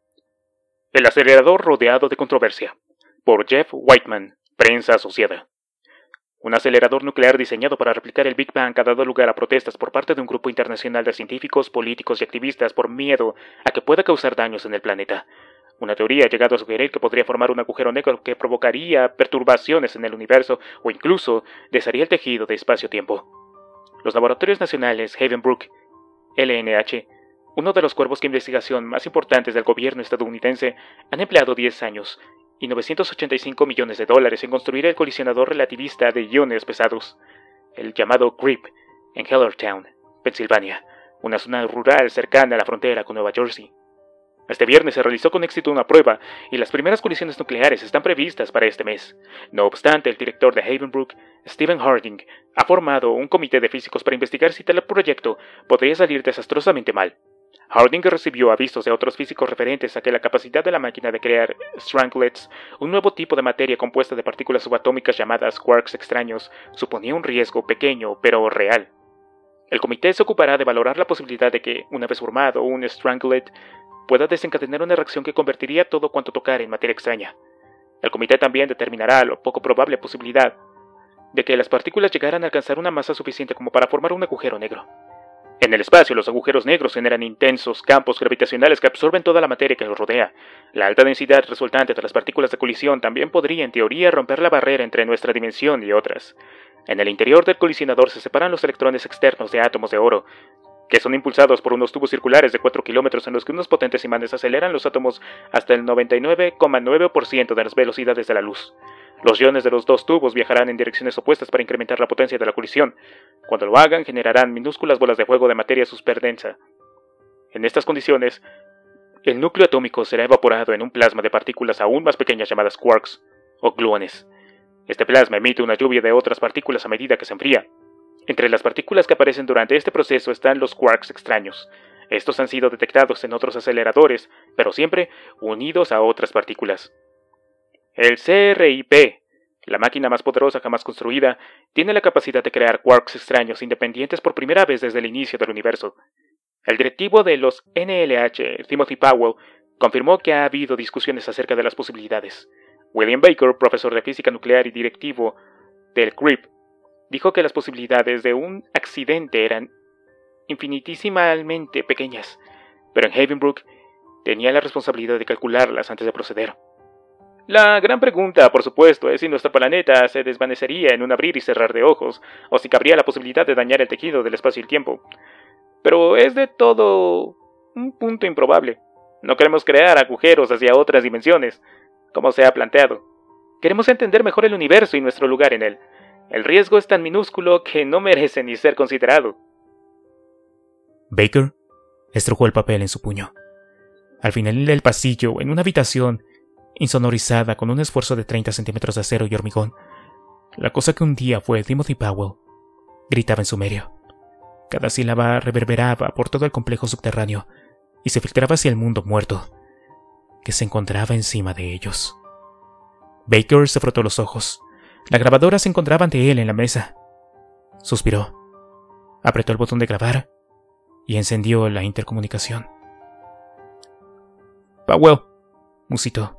El acelerador rodeado de controversia, por Jeff Whiteman, prensa asociada. Un acelerador nuclear diseñado para replicar el Big Bang ha dado lugar a protestas por parte de un grupo internacional de científicos, políticos y activistas por miedo a que pueda causar daños en el planeta. Una teoría ha llegado a sugerir que podría formar un agujero negro que provocaría perturbaciones en el universo o incluso desharía el tejido de espacio-tiempo. Los laboratorios nacionales Havenbrook, LNH, uno de los cuerpos de investigación más importantes del gobierno estadounidense, han empleado 10 años y $985 millones en construir el colisionador relativista de iones pesados, el llamado CRIP, en Hellertown, Pensilvania, una zona rural cercana a la frontera con Nueva Jersey. Este viernes se realizó con éxito una prueba y las primeras colisiones nucleares están previstas para este mes. No obstante, el director de Havenbrook, Stephen Harding, ha formado un comité de físicos para investigar si tal proyecto podría salir desastrosamente mal. Harding recibió avisos de otros físicos referentes a que la capacidad de la máquina de crear stranglets, un nuevo tipo de materia compuesta de partículas subatómicas llamadas quarks extraños, suponía un riesgo pequeño pero real. El comité se ocupará de valorar la posibilidad de que, una vez formado un stranglet, pueda desencadenar una reacción que convertiría todo cuanto tocara en materia extraña. El comité también determinará la poco probable posibilidad de que las partículas llegaran a alcanzar una masa suficiente como para formar un agujero negro. En el espacio, los agujeros negros generan intensos campos gravitacionales que absorben toda la materia que los rodea. La alta densidad resultante de las partículas de colisión también podría, en teoría, romper la barrera entre nuestra dimensión y otras. En el interior del colisionador se separan los electrones externos de átomos de oro, que son impulsados por unos tubos circulares de 4 kilómetros en los que unos potentes imanes aceleran los átomos hasta el 99,9% de las velocidades de la luz. Los iones de los dos tubos viajarán en direcciones opuestas para incrementar la potencia de la colisión. Cuando lo hagan, generarán minúsculas bolas de fuego de materia superdensa. En estas condiciones, el núcleo atómico será evaporado en un plasma de partículas aún más pequeñas llamadas quarks, o gluones. Este plasma emite una lluvia de otras partículas a medida que se enfría. Entre las partículas que aparecen durante este proceso están los quarks extraños. Estos han sido detectados en otros aceleradores, pero siempre unidos a otras partículas. El CRIP, la máquina más poderosa jamás construida, tiene la capacidad de crear quarks extraños independientes por primera vez desde el inicio del universo. El directivo de los NLH, Timothy Powell, confirmó que ha habido discusiones acerca de las posibilidades. William Baker, profesor de física nuclear y directivo del CRIP, dijo que las posibilidades de un accidente eran infinitísimamente pequeñas, pero en Havenbrook tenía la responsabilidad de calcularlas antes de proceder. La gran pregunta, por supuesto, es si nuestro planeta se desvanecería en un abrir y cerrar de ojos, o si cabría la posibilidad de dañar el tejido del espacio y el tiempo. Pero es de todo un punto improbable. No queremos crear agujeros hacia otras dimensiones, como se ha planteado. Queremos entender mejor el universo y nuestro lugar en él. El riesgo es tan minúsculo que no merece ni ser considerado. Baker estrujó el papel en su puño. Al final del pasillo, en una habitación insonorizada con un esfuerzo de 30 centímetros de acero y hormigón, la cosa que un día fue Timothy Powell gritaba en sumerio. Cada sílaba reverberaba por todo el complejo subterráneo y se filtraba hacia el mundo muerto que se encontraba encima de ellos. Baker se frotó los ojos. La grabadora se encontraba ante él en la mesa. Suspiró, apretó el botón de grabar y encendió la intercomunicación. Powell, musitó.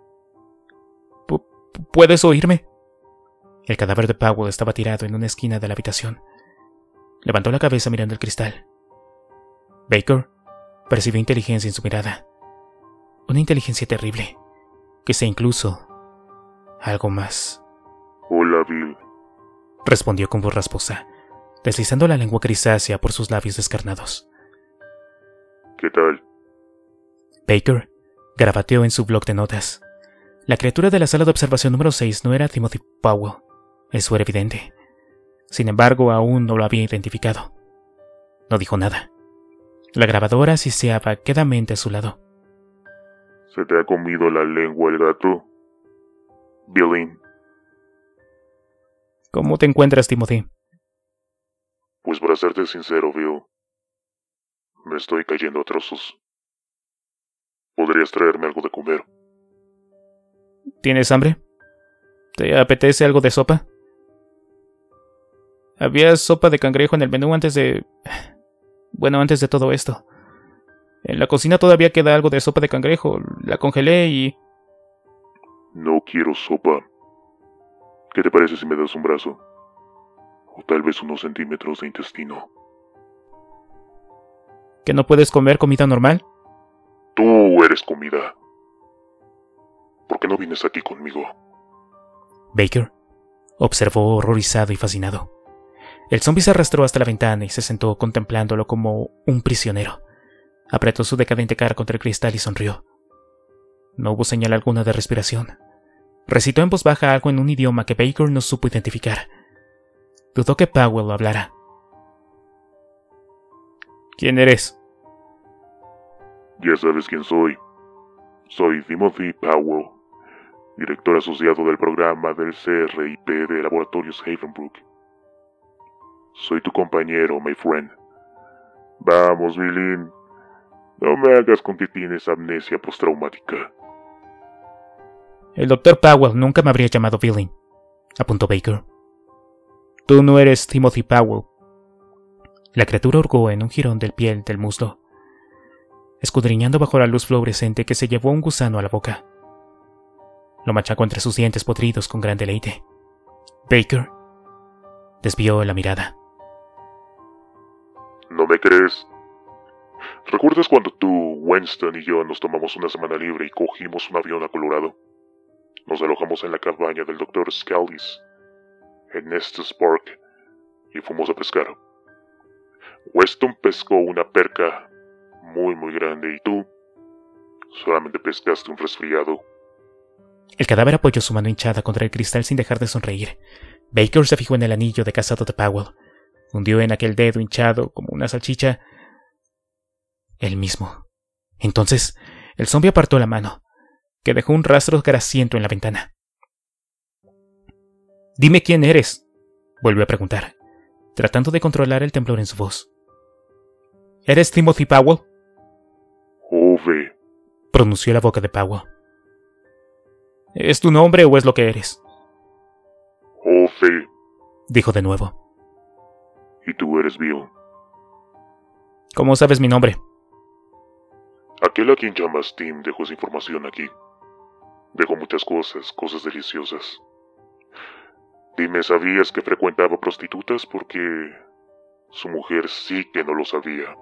¿Puedes oírme? El cadáver de Powell estaba tirado en una esquina de la habitación. Levantó la cabeza mirando el cristal. Baker percibió inteligencia en su mirada. Una inteligencia terrible, quizá incluso algo más. Hola, Bill, respondió con voz rasposa, deslizando la lengua grisácea por sus labios descarnados. ¿qué tal? Baker garabateó en su bloc de notas. La criatura de la sala de observación número 6 no era Timothy Powell. Eso era evidente. Sin embargo, aún no lo había identificado. No dijo nada. La grabadora siseaba quedamente a su lado. ¿Se te ha comido la lengua el gato? Billy. ¿Cómo te encuentras, Timothy? Pues para serte sincero, Bill, me estoy cayendo a trozos. ¿Podrías traerme algo de comer? ¿Tienes hambre? ¿Te apetece algo de sopa? Había sopa de cangrejo en el menú antes de todo esto. En la cocina todavía queda algo de sopa de cangrejo. La congelé y... No quiero sopa. ¿Qué te parece si me das un brazo? O tal vez unos centímetros de intestino. ¿Que no puedes comer comida normal? Tú eres comida. ¿Por qué no vienes aquí conmigo? Baker observó horrorizado y fascinado. El zombi se arrastró hasta la ventana y se sentó contemplándolo como un prisionero. Apretó su decadente cara contra el cristal y sonrió. No hubo señal alguna de respiración. Recitó en voz baja algo en un idioma que Baker no supo identificar. Dudó que Powell lo hablara. ¿Quién eres? Ya sabes quién soy. Soy Timothy Powell, director asociado del programa del CRIP de Laboratorios Havenbrook. Soy tu compañero, my friend. Vamos, Billy. No me hagas con que tienes amnesia postraumática. El Dr. Powell nunca me habría llamado Billy, apuntó Baker. Tú no eres Timothy Powell. La criatura hurgó en un jirón del piel del muslo, escudriñando bajo la luz fluorescente que se llevó un gusano a la boca. Lo machacó entre sus dientes podridos con gran deleite. Baker desvió la mirada. ¿No me crees? ¿Recuerdas cuando tú, Winston y yo nos tomamos una semana libre y cogimos un avión a Colorado? Nos alojamos en la cabaña del Dr. Scalise, en Estes Park, y fuimos a pescar. Weston pescó una perca muy grande y tú solamente pescaste un resfriado. El cadáver apoyó su mano hinchada contra el cristal sin dejar de sonreír. Baker se fijó en el anillo de casado de Powell. Hundió en aquel dedo hinchado como una salchicha. Él mismo. Entonces, el zombi apartó la mano, que dejó un rastro grasiento en la ventana. «Dime quién eres», volvió a preguntar, tratando de controlar el temblor en su voz. «¿Eres Timothy Powell?», Ove, pronunció la boca de Powell. «¿Es tu nombre o es lo que eres?», Ove, dijo de nuevo. y tú eres Bill. «¿Cómo sabes mi nombre?». Aquel a quien llamas Tim dejó esa información aquí. Dejó muchas cosas deliciosas. Dime, ¿sabías que frecuentaba prostitutas? Porque su mujer sí que no lo sabía.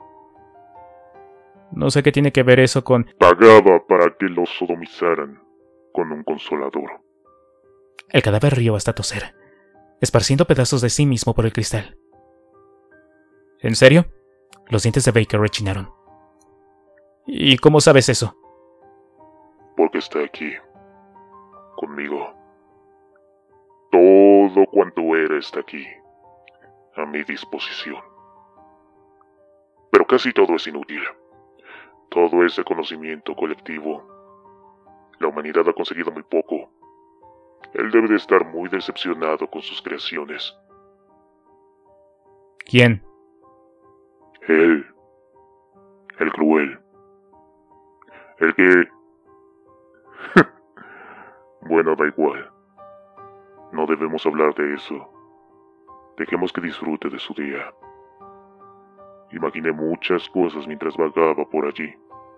No sé qué tiene que ver eso con... Pagaba para que lo sodomizaran con un consolador. El cadáver rió hasta toser, esparciendo pedazos de sí mismo por el cristal. ¿En serio? Los dientes de Baker rechinaron. ¿Y cómo sabes eso? Porque está aquí, conmigo. Todo cuanto era está aquí, a mi disposición. Pero casi todo es inútil. Todo ese conocimiento colectivo. La humanidad ha conseguido muy poco. Él debe de estar muy decepcionado con sus creaciones. ¿Quién? Él. El cruel. El que... Bueno, da igual. No debemos hablar de eso. Dejemos que disfrute de su día. Imaginé muchas cosas mientras vagaba por allí.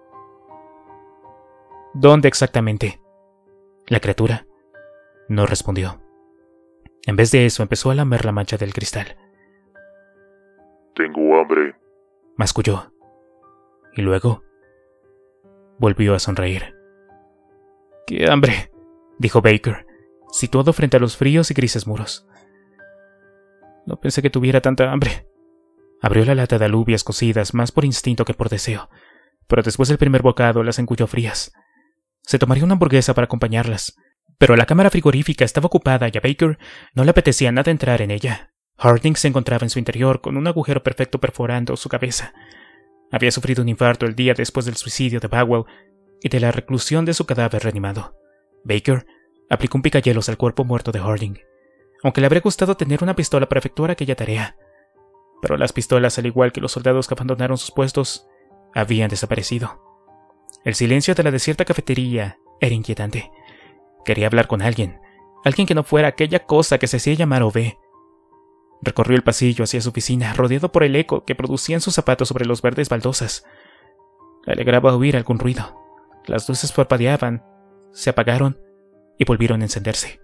¿Dónde exactamente? La criatura no respondió. En vez de eso, empezó a lamer la mancha del cristal. Tengo hambre. Masculló. Y luego volvió a sonreír. ¡Qué hambre!, dijo Baker, situado frente a los fríos y grises muros. No pensé que tuviera tanta hambre. Abrió la lata de alubias cocidas más por instinto que por deseo, pero después del primer bocado las engulló frías. Se tomaría una hamburguesa para acompañarlas, pero la cámara frigorífica estaba ocupada y a Baker no le apetecía nada entrar en ella. Harding se encontraba en su interior con un agujero perfecto perforando su cabeza. Había sufrido un infarto el día después del suicidio de Bagwell y de la reclusión de su cadáver reanimado. Baker aplicó un picahielos al cuerpo muerto de Harding, aunque le habría gustado tener una pistola para efectuar aquella tarea. Pero las pistolas, al igual que los soldados que abandonaron sus puestos, habían desaparecido. El silencio de la desierta cafetería era inquietante. Quería hablar con alguien que no fuera aquella cosa que se hacía llamar Ove. Recorrió el pasillo hacia su oficina, rodeado por el eco que producían sus zapatos sobre los verdes baldosas. Le alegraba oír algún ruido. Las luces parpadeaban, se apagaron y volvieron a encenderse.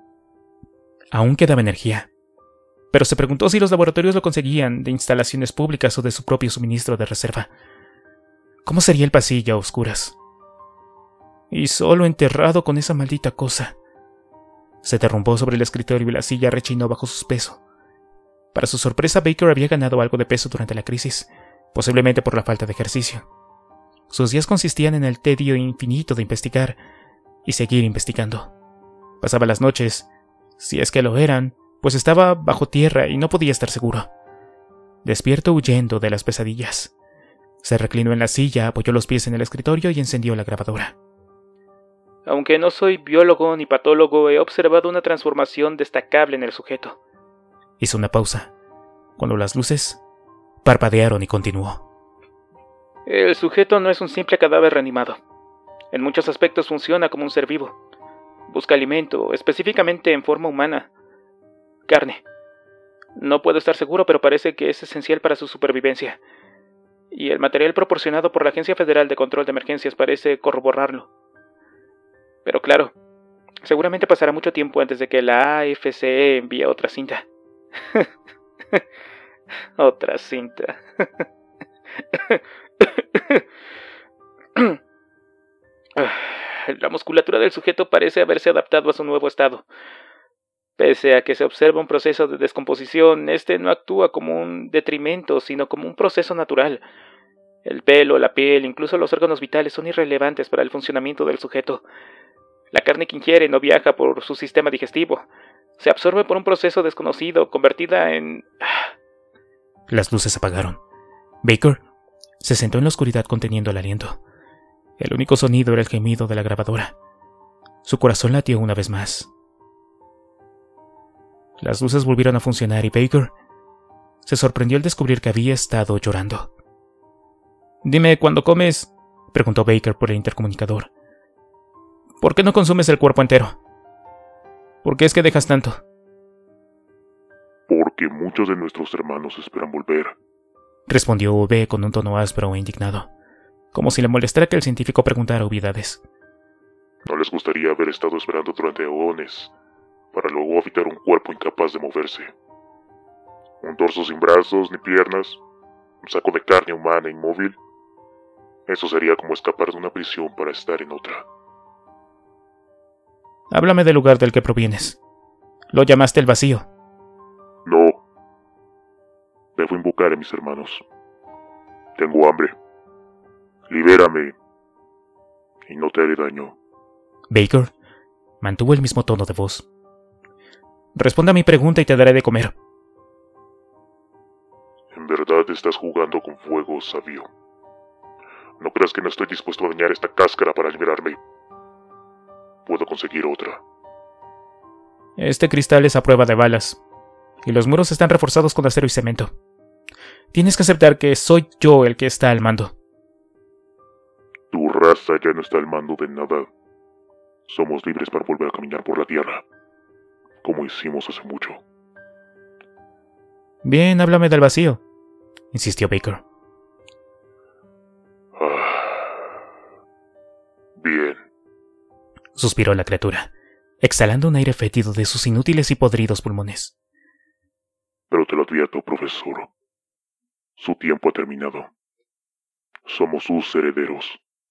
Aún quedaba energía, pero se preguntó si los laboratorios lo conseguían de instalaciones públicas o de su propio suministro de reserva. ¿Cómo sería el pasillo a oscuras? Y solo enterrado con esa maldita cosa. Se derrumbó sobre el escritorio y la silla rechinó bajo su peso. Para su sorpresa, Baker había ganado algo de peso durante la crisis, posiblemente por la falta de ejercicio. Sus días consistían en el tedio infinito de investigar y seguir investigando. Pasaba las noches, si es que lo eran, pues estaba bajo tierra y no podía estar seguro. Despierto huyendo de las pesadillas. Se reclinó en la silla, apoyó los pies en el escritorio y encendió la grabadora. Aunque no soy biólogo ni patólogo, he observado una transformación destacable en el sujeto. Hizo una pausa, cuando las luces parpadearon y continuó. El sujeto no es un simple cadáver reanimado. En muchos aspectos funciona como un ser vivo. Busca alimento, específicamente en forma humana. Carne. No puedo estar seguro, pero parece que es esencial para su supervivencia. Y el material proporcionado por la Agencia Federal de Control de Emergencias parece corroborarlo. Pero claro, seguramente pasará mucho tiempo antes de que la AFCE envíe otra cinta. Otra cinta. La musculatura del sujeto parece haberse adaptado a su nuevo estado. Pese a que se observa un proceso de descomposición, este no actúa como un detrimento, sino como un proceso natural. El pelo, la piel, incluso los órganos vitales son irrelevantes para el funcionamiento del sujeto. La carne que ingiere no viaja por su sistema digestivo. Se absorbe por un proceso desconocido, convertida en... Las luces apagaron. Baker se sentó en la oscuridad conteniendo el aliento. El único sonido era el gemido de la grabadora. Su corazón latió una vez más. Las luces volvieron a funcionar y Baker se sorprendió al descubrir que había estado llorando. «Dime, ¿cuándo comes?», preguntó Baker por el intercomunicador. «¿Por qué no consumes el cuerpo entero? ¿Por qué es que dejas tanto?». Porque muchos de nuestros hermanos esperan volver, respondió Ove con un tono áspero e indignado, como si le molestara que el científico preguntara obviedades. ¿No les gustaría haber estado esperando durante eones para luego habitar un cuerpo incapaz de moverse? Un torso sin brazos ni piernas, un saco de carne humana inmóvil. Eso sería como escapar de una prisión para estar en otra. Háblame del lugar del que provienes. Lo llamaste el vacío. No. Debo invocar a mis hermanos. Tengo hambre. Libérame. Y no te haré daño. Baker mantuvo el mismo tono de voz. Responde a mi pregunta y te daré de comer. En verdad estás jugando con fuego, sabio. No creas que no estoy dispuesto a dañar esta cáscara para liberarme. Puedo conseguir otra. Este cristal es a prueba de balas, y los muros están reforzados con acero y cemento. Tienes que aceptar que soy yo el que está al mando. Tu raza ya no está al mando de nada. Somos libres para volver a caminar por la tierra, como hicimos hace mucho. Bien, háblame del vacío, insistió Baker. Bien, suspiró la criatura, exhalando un aire fétido de sus inútiles y podridos pulmones. Pero te lo advierto, profesor. Su tiempo ha terminado. Somos sus herederos.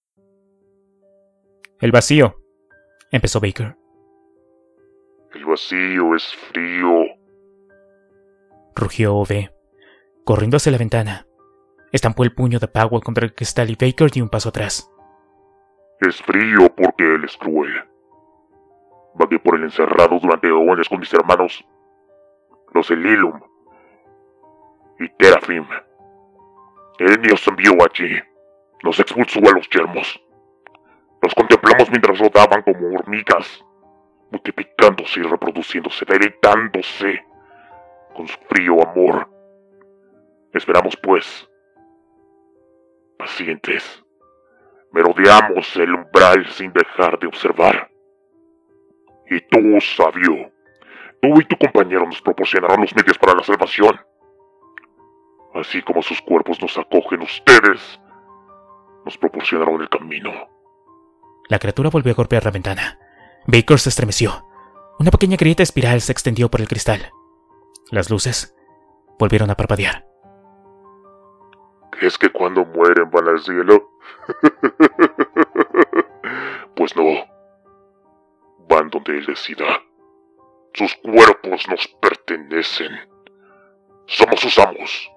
El vacío, empezó Baker. El vacío es frío, rugió Ove, corriendo hacia la ventana. Estampó el puño de Powell contra el cristal y Baker dio un paso atrás. Es frío porque él es cruel. Vagué por el encerrado durante eones con mis hermanos, los Elilum y Terafim. Él nos envió allí. Nos expulsó a los yermos. Los contemplamos mientras rodaban como hormigas, multiplicándose y reproduciéndose, deleitándose con su frío amor. Esperamos, pues, pacientes. Merodeamos el umbral sin dejar de observar. Y tú, sabio, tú y tu compañero nos proporcionaron los medios para la salvación. Así como sus cuerpos nos acogen, ustedes nos proporcionaron el camino. La criatura volvió a golpear la ventana. Baker se estremeció. Una pequeña grieta espiral se extendió por el cristal. Las luces volvieron a parpadear. ¿Crees que cuando mueren van al cielo? Pues no. Van donde él decida. Sus cuerpos nos pertenecen. Somos sus amos.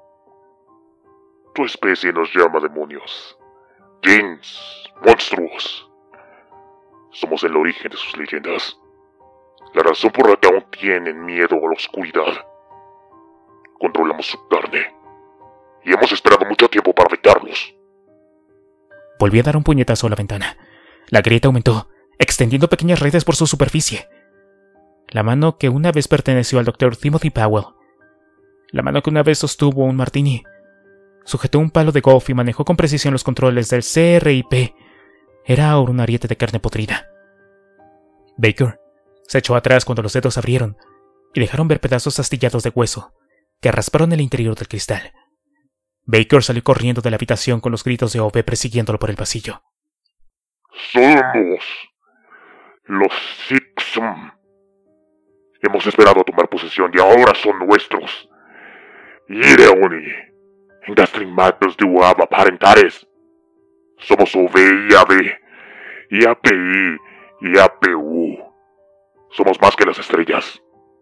Tu especie nos llama demonios, jinns, monstruos. Somos el origen de sus leyendas. La razón por la que aún tienen miedo a la oscuridad. Controlamos su carne. Y hemos esperado mucho tiempo para vendarlos. Volví a dar un puñetazo a la ventana. La grieta aumentó, extendiendo pequeñas redes por su superficie. La mano que una vez perteneció al Dr. Timothy Powell. La mano que una vez sostuvo un martini. Sujetó un palo de golf y manejó con precisión los controles del CRIP. Era ahora un ariete de carne podrida. Baker se echó atrás cuando los dedos abrieron y dejaron ver pedazos astillados de hueso que rasparon el interior del cristal. Baker salió corriendo de la habitación con los gritos de Ove persiguiéndolo por el pasillo. Somos los Sixum. Hemos esperado a tomar posesión y ahora son nuestros. Ireoni, Engastrin Magnus de Uava Parentares. Somos Ove y AB, y API y APU. Somos más que las estrellas.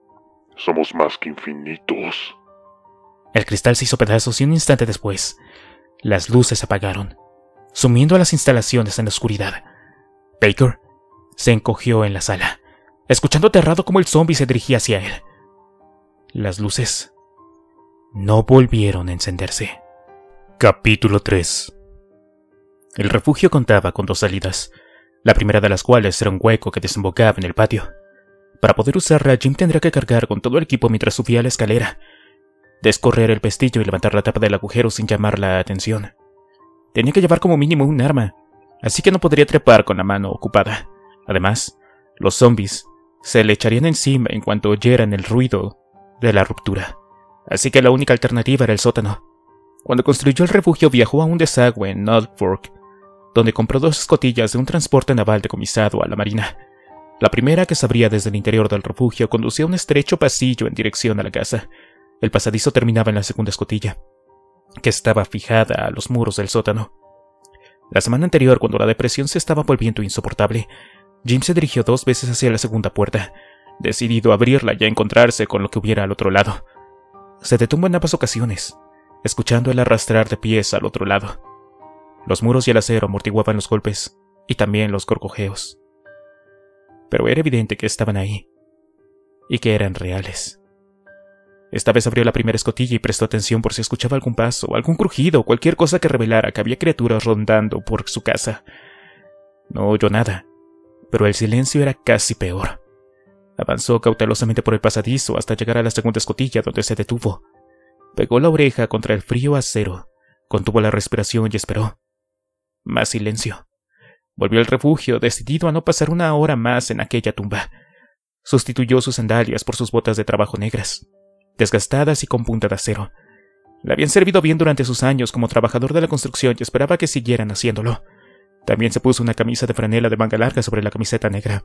Somos más que infinitos. El cristal se hizo pedazos y un instante después, las luces se apagaron, sumiendo a las instalaciones en la oscuridad. Baker se encogió en la sala, escuchando aterrado cómo el zombie se dirigía hacia él. Las luces no volvieron a encenderse. Capítulo 3. El refugio contaba con 2 salidas, la primera de las cuales era un hueco que desembocaba en el patio. Para poder usarla, Jim tendría que cargar con todo el equipo mientras subía la escalera, descorrer el pestillo y levantar la tapa del agujero sin llamar la atención. Tenía que llevar como mínimo un arma, así que no podría trepar con la mano ocupada. Además, los zombies se le echarían encima en cuanto oyeran el ruido de la ruptura, así que la única alternativa era el sótano. Cuando construyó el refugio viajó a un desagüe en Norfolk, donde compró 2 escotillas de un transporte naval decomisado a la marina. La primera, que se abría desde el interior del refugio, conducía a un estrecho pasillo en dirección a la casa. El pasadizo terminaba en la segunda escotilla, que estaba fijada a los muros del sótano. La semana anterior, cuando la depresión se estaba volviendo insoportable, Jim se dirigió 2 veces hacia la segunda puerta, decidido a abrirla y a encontrarse con lo que hubiera al otro lado. Se detuvo en ambas ocasiones, escuchando el arrastrar de pies al otro lado. Los muros y el acero amortiguaban los golpes, y también los gorgojeos. Pero era evidente que estaban ahí, y que eran reales. Esta vez abrió la primera escotilla y prestó atención por si escuchaba algún paso, algún crujido o cualquier cosa que revelara que había criaturas rondando por su casa. No oyó nada, pero el silencio era casi peor. Avanzó cautelosamente por el pasadizo hasta llegar a la segunda escotilla, donde se detuvo. Pegó la oreja contra el frío acero, contuvo la respiración y esperó. Más silencio. Volvió al refugio, decidido a no pasar 1 hora más en aquella tumba. Sustituyó sus sandalias por sus botas de trabajo negras, desgastadas y con punta de acero. Le habían servido bien durante sus años como trabajador de la construcción y esperaba que siguieran haciéndolo. También se puso una camisa de franela de manga larga sobre la camiseta negra.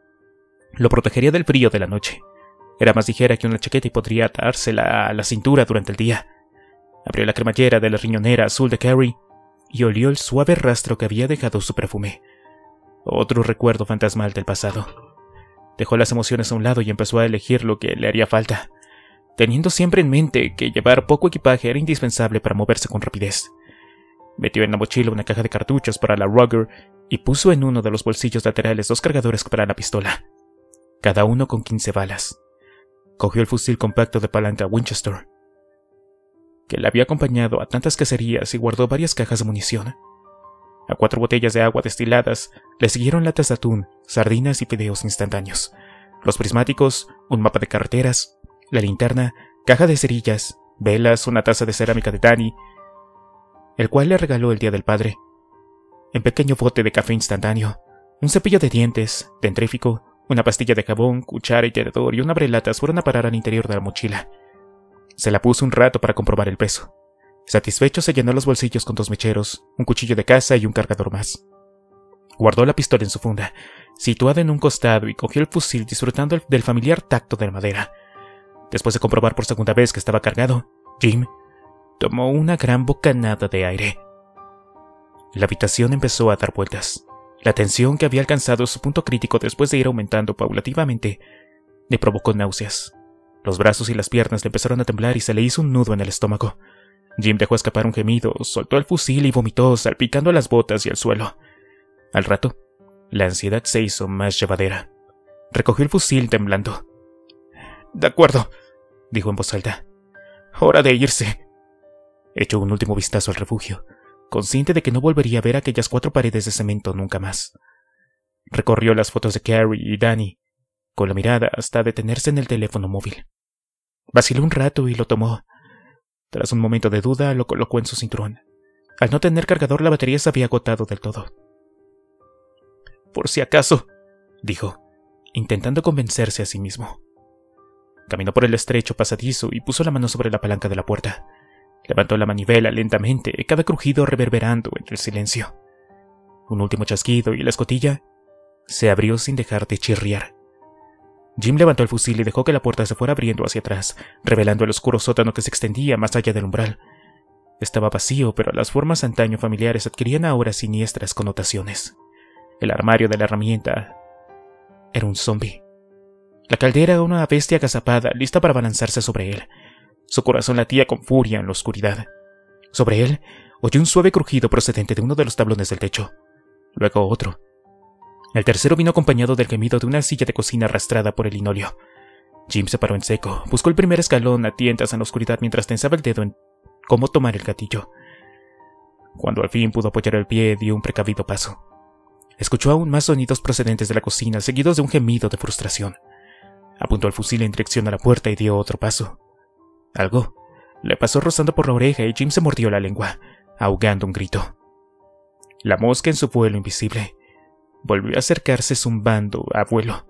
Lo protegería del frío de la noche. Era más ligera que una chaqueta y podría atársela a la cintura durante el día. Abrió la cremallera de la riñonera azul de Carrie y olió el suave rastro que había dejado su perfume. Otro recuerdo fantasmal del pasado. Dejó las emociones a un lado y empezó a elegir lo que le haría falta. teniendo siempre en mente que llevar poco equipaje era indispensable para moverse con rapidez. Metió en la mochila una caja de cartuchos para la Ruger y puso en uno de los bolsillos laterales 2 cargadores para la pistola, cada uno con 15 balas. Cogió el fusil compacto de palanca Winchester, que le había acompañado a tantas cacerías, y guardó varias cajas de munición. A 4 botellas de agua destiladas le siguieron latas de atún, sardinas y fideos instantáneos, los prismáticos, un mapa de carreteras, la linterna, caja de cerillas, velas, una taza de cerámica de Danny, el cual le regaló el Día del Padre, un pequeño bote de café instantáneo, un cepillo de dientes, dentrífico, una pastilla de jabón, cuchara y tenedor y un abrelatas fueron a parar al interior de la mochila. Se la puso un rato para comprobar el peso. Satisfecho, se llenó los bolsillos con 2 mecheros, un cuchillo de caza y un cargador más. Guardó la pistola en su funda, situada en un costado, y cogió el fusil disfrutando del familiar tacto de la madera. Después de comprobar por segunda vez que estaba cargado, Jim tomó una gran bocanada de aire. La habitación empezó a dar vueltas. La tensión, que había alcanzado su punto crítico después de ir aumentando paulativamente, le provocó náuseas. Los brazos y las piernas le empezaron a temblar y se le hizo un nudo en el estómago. Jim dejó escapar un gemido, soltó el fusil y vomitó, salpicando las botas y el suelo. Al rato, la ansiedad se hizo más llevadera. Recogió el fusil temblando. «De acuerdo», dijo en voz alta. «Hora de irse». Echó un último vistazo al refugio, consciente de que no volvería a ver aquellas 4 paredes de cemento nunca más. Recorrió las fotos de Carrie y Danny, con la mirada hasta detenerse en el teléfono móvil. Vaciló un rato y lo tomó. Tras un momento de duda, lo colocó en su cinturón. Al no tener cargador, la batería se había agotado del todo. «Por si acaso», dijo, intentando convencerse a sí mismo. Caminó por el estrecho pasadizo y puso la mano sobre la palanca de la puerta. Levantó la manivela lentamente, cada crujido reverberando entre el silencio. Un último chasquido y la escotilla se abrió sin dejar de chirriar. Jim levantó el fusil y dejó que la puerta se fuera abriendo hacia atrás, revelando el oscuro sótano que se extendía más allá del umbral. Estaba vacío, pero las formas antaño familiares adquirían ahora siniestras connotaciones. El armario de la herramienta era un zombi. La caldera una bestia agazapada, lista para abalanzarse sobre él. Su corazón latía con furia en la oscuridad. Sobre él oyó un suave crujido procedente de uno de los tablones del techo. Luego otro. El tercero vino acompañado del gemido de una silla de cocina arrastrada por el linóleo. Jim se paró en seco, buscó el primer escalón a tientas en la oscuridad mientras tensaba el dedo en cómo tomar el gatillo. Cuando al fin pudo apoyar el pie, dio un precavido paso. Escuchó aún más sonidos procedentes de la cocina, seguidos de un gemido de frustración. Apuntó el fusil en dirección a la puerta y dio otro paso. Algo le pasó rozando por la oreja y Jim se mordió la lengua, ahogando un grito. La mosca en su vuelo invisible volvió a acercarse zumbando a vuelo.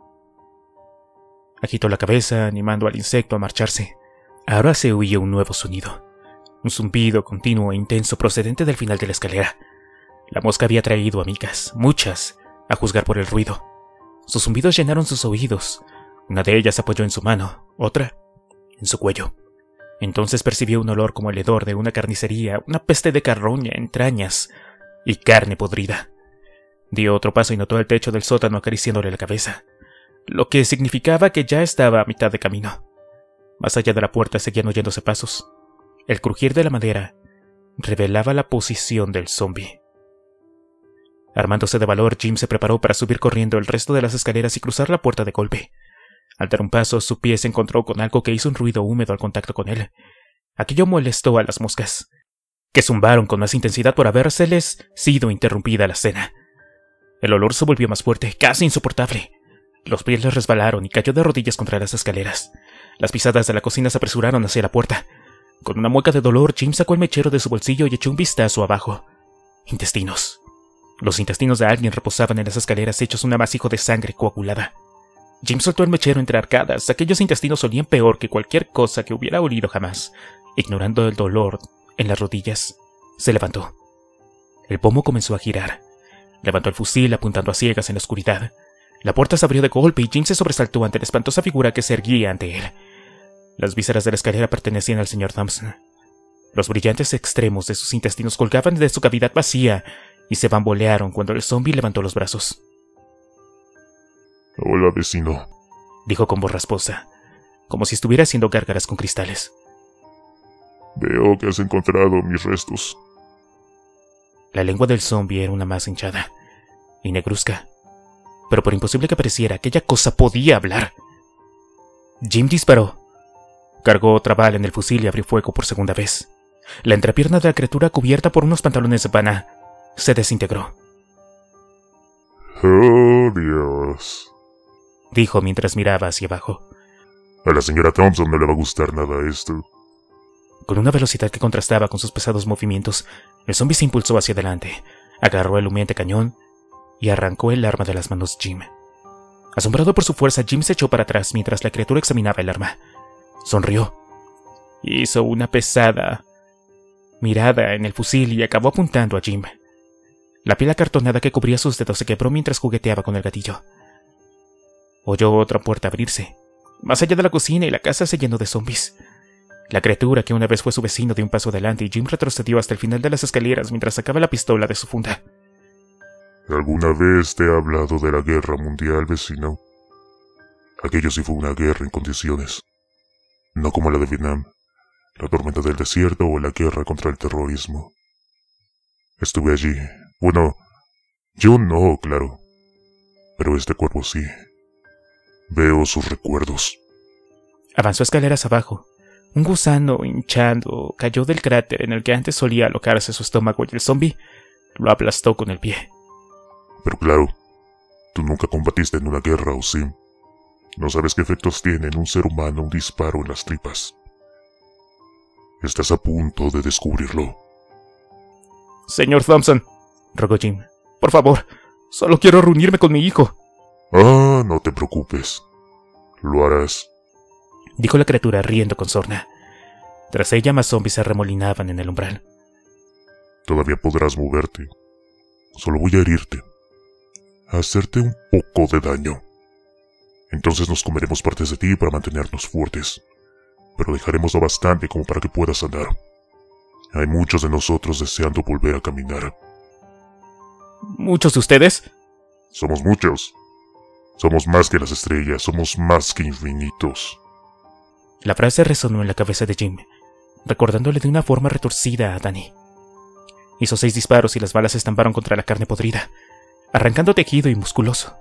Agitó la cabeza, animando al insecto a marcharse. Ahora se oía un nuevo sonido, un zumbido continuo e intenso procedente del final de la escalera. La mosca había traído amigas, muchas, a juzgar por el ruido. Sus zumbidos llenaron sus oídos. Una de ellas apoyó en su mano, otra en su cuello. Entonces percibió un olor como el hedor de una carnicería, una peste de carroña, entrañas y carne podrida. Dio otro paso y notó el techo del sótano acariciándole la cabeza, lo que significaba que ya estaba a mitad de camino. Más allá de la puerta seguían oyéndose pasos. El crujir de la madera revelaba la posición del zombi. Armándose de valor, Jim se preparó para subir corriendo el resto de las escaleras y cruzar la puerta de golpe. Al dar un paso, su pie se encontró con algo que hizo un ruido húmedo al contacto con él. Aquello molestó a las moscas, que zumbaron con más intensidad por habérseles sido interrumpida la cena. El olor se volvió más fuerte, casi insoportable. Los pies les resbalaron y cayó de rodillas contra las escaleras. Las pisadas de la cocina se apresuraron hacia la puerta. Con una mueca de dolor, Jim sacó el mechero de su bolsillo y echó un vistazo abajo. Intestinos. Los intestinos de alguien reposaban en las escaleras hechos un amasijo de sangre coagulada. Jim soltó el mechero entre arcadas. Aquellos intestinos olían peor que cualquier cosa que hubiera olido jamás. Ignorando el dolor en las rodillas, se levantó. El pomo comenzó a girar. Levantó el fusil apuntando a ciegas en la oscuridad. La puerta se abrió de golpe y Jim se sobresaltó ante la espantosa figura que se erguía ante él. Las vísceras de la escalera pertenecían al señor Thompson. Los brillantes extremos de sus intestinos colgaban de su cavidad vacía y se bambolearon cuando el zombi levantó los brazos. Hola, vecino, dijo con voz rasposa. como si estuviera haciendo gárgaras con cristales. Veo que has encontrado mis restos. La lengua del zombie era una masa hinchada y negruzca, pero por imposible que pareciera, aquella cosa podía hablar. Jim disparó. Cargó otra bala en el fusil y abrió fuego por segunda vez. La entrepierna de la criatura, cubierta por unos pantalones de pana, se desintegró. ¡Oh, Dios!, dijo mientras miraba hacia abajo. A la señora Thompson no le va a gustar nada esto. Con una velocidad que contrastaba con sus pesados movimientos, el zombie se impulsó hacia adelante, agarró el humeante cañón y arrancó el arma de las manos de Jim. Asombrado por su fuerza, Jim se echó para atrás mientras la criatura examinaba el arma. Sonrió. Hizo una pesada mirada en el fusil y acabó apuntando a Jim. La piel acartonada que cubría sus dedos se quebró mientras jugueteaba con el gatillo. Oyó otra puerta abrirse. Más allá de la cocina y la casa se llenó de zombies. La criatura, que una vez fue su vecino, dio un paso adelante y Jim retrocedió hasta el final de las escaleras mientras sacaba la pistola de su funda. ¿Alguna vez te he hablado de la guerra mundial, vecino? Aquello sí fue una guerra en condiciones. No como la de Vietnam, la tormenta del desierto o la guerra contra el terrorismo. Estuve allí. Bueno, yo no, claro. Pero este cuerpo sí. Veo sus recuerdos. Avanzó escaleras abajo. Un gusano hinchando cayó del cráter en el que antes solía alocarse su estómago y el zombie lo aplastó con el pie. Pero claro, tú nunca combatiste en una guerra, ¿o sí? No sabes qué efectos tiene en un ser humano un disparo en las tripas. Estás a punto de descubrirlo. Señor Thompson, rogó Jim, por favor, solo quiero reunirme con mi hijo. Ah, no te preocupes. Lo harás, dijo la criatura riendo con sorna. Tras ella más zombies se arremolinaban en el umbral. Todavía podrás moverte. Solo voy a herirte. A hacerte un poco de daño. Entonces nos comeremos partes de ti para mantenernos fuertes. Pero dejaremos lo bastante como para que puedas andar. Hay muchos de nosotros deseando volver a caminar. ¿Muchos de ustedes? Somos muchos. Somos más que las estrellas, somos más que infinitos. La frase resonó en la cabeza de Jim, recordándole de una forma retorcida a Danny. Hizo 6 disparos y las balas estamparon contra la carne podrida, arrancando tejido y musculoso.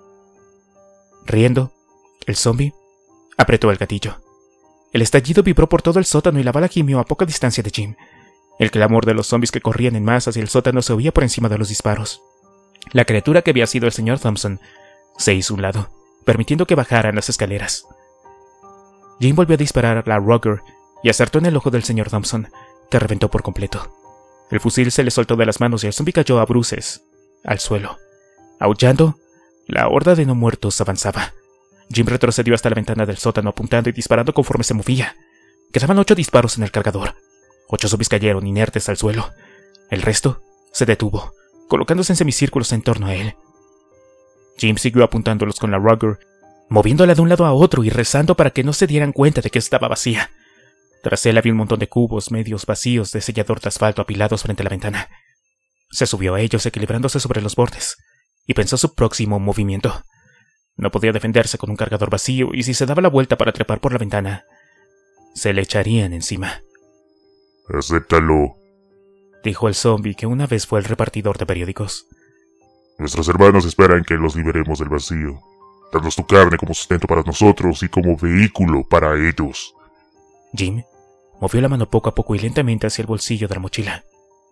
Riendo, el zombie apretó el gatillo. El estallido vibró por todo el sótano y la bala gimió a poca distancia de Jim. El clamor de los zombies que corrían en masa hacia el sótano se oía por encima de los disparos. La criatura que había sido el señor Thompson se hizo a un lado, permitiendo que bajaran las escaleras. Jim volvió a disparar a la Ruger y acertó en el ojo del señor Thompson, que reventó por completo. El fusil se le soltó de las manos y el zombie cayó a bruces al suelo. Aullando, la horda de no muertos avanzaba. Jim retrocedió hasta la ventana del sótano apuntando y disparando conforme se movía. Quedaban 8 disparos en el cargador. 8 zombies cayeron inertes al suelo. El resto se detuvo, colocándose en semicírculos en torno a él. Jim siguió apuntándolos con la Ruger, moviéndola de un lado a otro y rezando para que no se dieran cuenta de que estaba vacía. Tras él había un montón de cubos medios vacíos de sellador de asfalto apilados frente a la ventana. Se subió a ellos equilibrándose sobre los bordes, y pensó su próximo movimiento. No podía defenderse con un cargador vacío, y si se daba la vuelta para trepar por la ventana, se le echarían encima. Acéptalo, dijo el zombie que una vez fue el repartidor de periódicos. Nuestros hermanos esperan que los liberemos del vacío. Danos tu carne como sustento para nosotros y como vehículo para ellos. Jim movió la mano poco a poco y lentamente hacia el bolsillo de la mochila.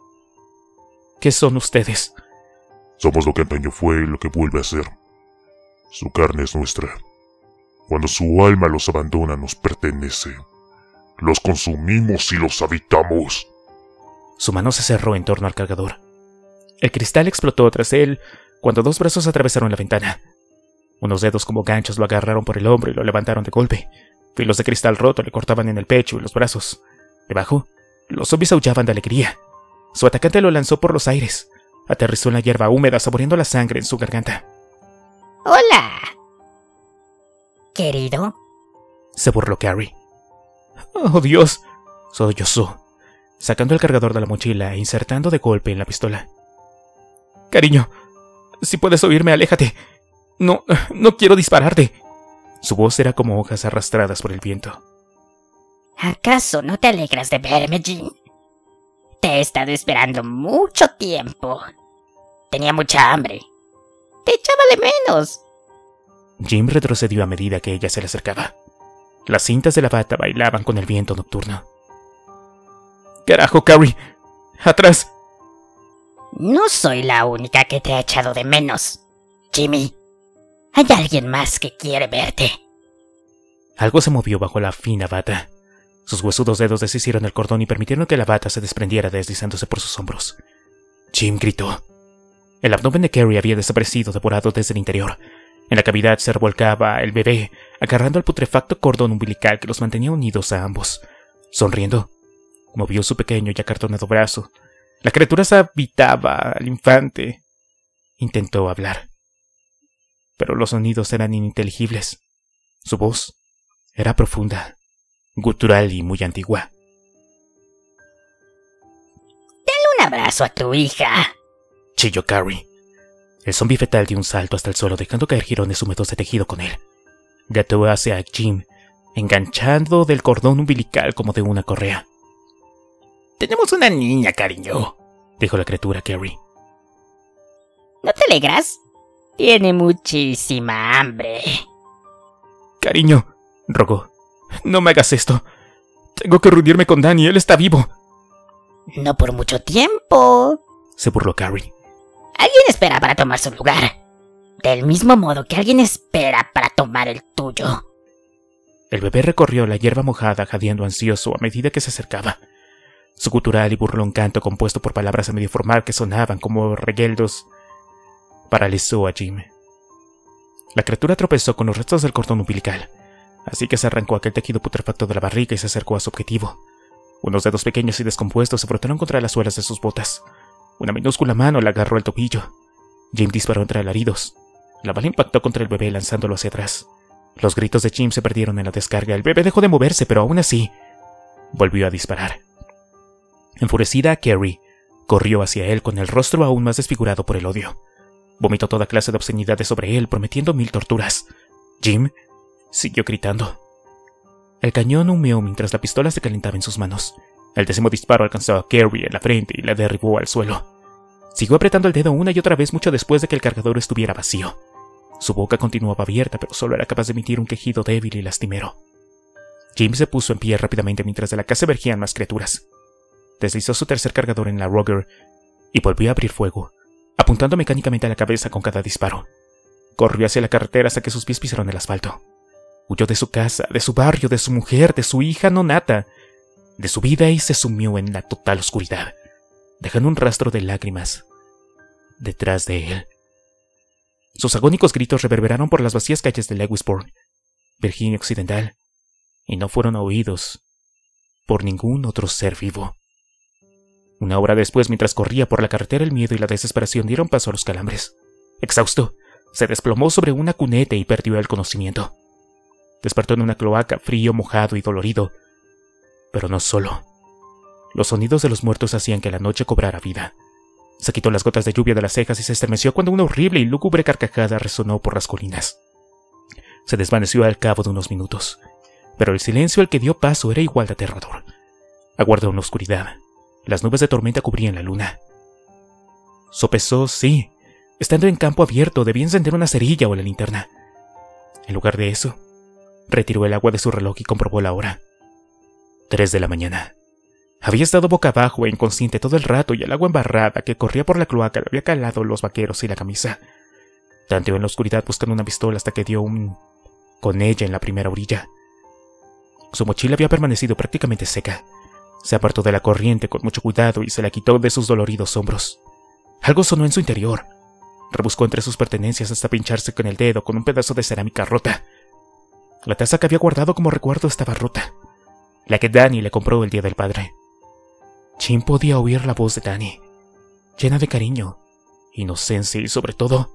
¿Qué son ustedes? Somos lo que antaño fue y lo que vuelve a ser. Su carne es nuestra. Cuando su alma los abandona, nos pertenece. Los consumimos y los habitamos. Su mano se cerró en torno al cargador. El cristal explotó tras él cuando 2 brazos atravesaron la ventana. Unos dedos como ganchos lo agarraron por el hombro y lo levantaron de golpe. Filos de cristal roto le cortaban en el pecho y los brazos. Debajo, los zombies aullaban de alegría. Su atacante lo lanzó por los aires. Aterrizó en la hierba húmeda, saboreando la sangre en su garganta. ¡Hola! ¿Querido? Se burló Carrie. ¡Oh, Dios! Sollozó, sacando el cargador de la mochila e insertando de golpe en la pistola. Cariño, si puedes oírme, aléjate. No quiero dispararte. Su voz era como hojas arrastradas por el viento. ¿Acaso no te alegras de verme, Jim? Te he estado esperando mucho tiempo. Tenía mucha hambre. Te echaba de menos. Jim retrocedió a medida que ella se le acercaba. Las cintas de la bata bailaban con el viento nocturno. ¡Carajo, Carrie! ¡Atrás! No soy la única que te ha echado de menos, Jimmy. Hay alguien más que quiere verte. Algo se movió bajo la fina bata. Sus huesudos dedos deshicieron el cordón y permitieron que la bata se desprendiera deslizándose por sus hombros. Jim gritó. El abdomen de Carrie había desaparecido devorado desde el interior. En la cavidad se revolcaba el bebé, agarrando el putrefacto cordón umbilical que los mantenía unidos a ambos. Sonriendo, movió su pequeño y acartonado brazo. La criatura se habitaba al infante. Intentó hablar, pero los sonidos eran ininteligibles. Su voz era profunda, gutural y muy antigua. Dale un abrazo a tu hija, chilló Carrie. El zombi fetal dio un salto hasta el suelo, dejando caer jirones húmedos de tejido con él. Gateó hacia Jim, enganchando del cordón umbilical como de una correa. «Tenemos una niña, cariño», dijo la criatura a Carrie. ¿No te alegras? Tiene muchísima hambre. «Cariño», rogó, «no me hagas esto. Tengo que reunirme con Danny, él está vivo». No por mucho tiempo, se burló Carrie. Alguien espera para tomar su lugar, del mismo modo que alguien espera para tomar el tuyo. El bebé recorrió la hierba mojada, jadeando ansioso a medida que se acercaba. Su gutural y burlón canto, compuesto por palabras a medio formar que sonaban como regueldos, paralizó a Jim. La criatura tropezó con los restos del cordón umbilical, así que se arrancó aquel tejido putrefacto de la barriga y se acercó a su objetivo. Unos dedos pequeños y descompuestos se frotaron contra las suelas de sus botas. Una minúscula mano le agarró el tobillo. Jim disparó entre alaridos. La bala impactó contra el bebé lanzándolo hacia atrás. Los gritos de Jim se perdieron en la descarga. El bebé dejó de moverse, pero aún así volvió a disparar. Enfurecida, Carrie corrió hacia él con el rostro aún más desfigurado por el odio. Vomitó toda clase de obscenidades sobre él, prometiendo 1000 torturas. Jim siguió gritando. El cañón humeó mientras la pistola se calentaba en sus manos. El 10º disparo alcanzó a Carrie en la frente y la derribó al suelo. Siguió apretando el dedo una y otra vez mucho después de que el cargador estuviera vacío. Su boca continuaba abierta, pero solo era capaz de emitir un quejido débil y lastimero. Jim se puso en pie rápidamente mientras de la casa emergían más criaturas. Deslizó su tercer cargador en la Roger y volvió a abrir fuego, apuntando mecánicamente a la cabeza con cada disparo. Corrió hacia la carretera hasta que sus pies pisaron el asfalto. Huyó de su casa, de su barrio, de su mujer, de su hija nonata, de su vida y se sumió en la total oscuridad, dejando un rastro de lágrimas detrás de él. Sus agónicos gritos reverberaron por las vacías calles de Lewisburg, Virginia Occidental, y no fueron oídos por ningún otro ser vivo. Una hora después, mientras corría por la carretera, el miedo y la desesperación dieron paso a los calambres. Exhausto, se desplomó sobre una cuneta y perdió el conocimiento. Despertó en una cloaca, frío, mojado y dolorido, pero no solo. Los sonidos de los muertos hacían que la noche cobrara vida. Se quitó las gotas de lluvia de las cejas y se estremeció cuando una horrible y lúgubre carcajada resonó por las colinas. Se desvaneció al cabo de unos minutos, pero el silencio al que dio paso era igual de aterrador. Aguardó en la oscuridad. Las nubes de tormenta cubrían la luna. Sopesó, sí. Estando en campo abierto, debía encender una cerilla o la linterna. En lugar de eso, retiró el agua de su reloj y comprobó la hora. 3 de la mañana. Había estado boca abajo e inconsciente todo el rato y el agua embarrada que corría por la cloaca le había calado los vaqueros y la camisa. Tanteó en la oscuridad buscando una pistola hasta que dio con ella en la primera orilla. Su mochila había permanecido prácticamente seca. Se apartó de la corriente con mucho cuidado y se la quitó de sus doloridos hombros. Algo sonó en su interior. Rebuscó entre sus pertenencias hasta pincharse con el dedo con un pedazo de cerámica rota. La taza que había guardado como recuerdo estaba rota, la que Danny le compró el día del padre. Jim podía oír la voz de Danny, llena de cariño, inocencia y sobre todo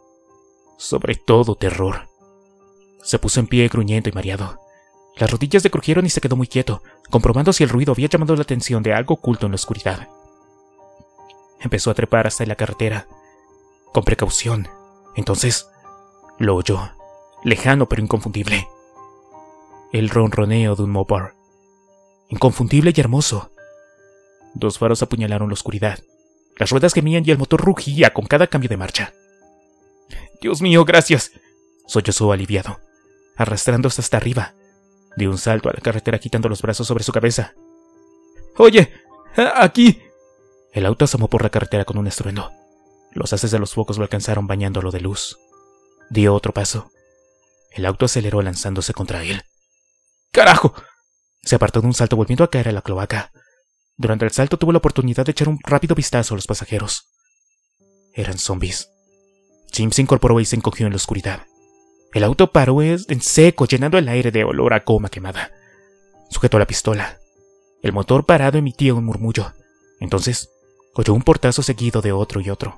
terror. Se puso en pie gruñendo y mareado. Las rodillas le crujieron y se quedó muy quieto, comprobando si el ruido había llamado la atención de algo oculto en la oscuridad. Empezó a trepar hasta la carretera, con precaución. Entonces, lo oyó. lejano pero inconfundible. El ronroneo de un Mopar, inconfundible y hermoso. 2 faros apuñalaron la oscuridad. Las ruedas gemían y el motor rugía con cada cambio de marcha. «Dios mío, gracias», sollozó aliviado, arrastrándose hasta arriba. Dio un salto a la carretera quitando los brazos sobre su cabeza. «Oye, aquí». El auto asomó por la carretera con un estruendo. Los haces de los focos lo alcanzaron bañándolo de luz. Dio otro paso. El auto aceleró lanzándose contra él. «¡Carajo!». Se apartó de un salto volviendo a caer a la cloaca. Durante el salto tuvo la oportunidad de echar un rápido vistazo a los pasajeros. Eran zombies. Jim se incorporó y se encogió en la oscuridad. El auto paró en seco, llenando el aire de olor a goma quemada. Sujetó la pistola. El motor parado emitía un murmullo. Entonces, oyó un portazo seguido de otro y otro.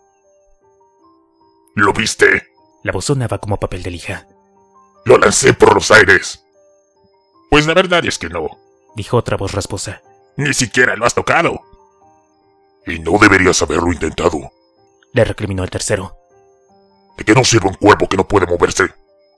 ¿Lo viste? La voz sonaba como papel de lija. Lo lancé por los aires. Pues la verdad es que no, dijo otra voz rasposa. Ni siquiera lo has tocado. Y no deberías haberlo intentado, le recriminó el tercero. ¿De qué nos sirve un cuerpo que no puede moverse?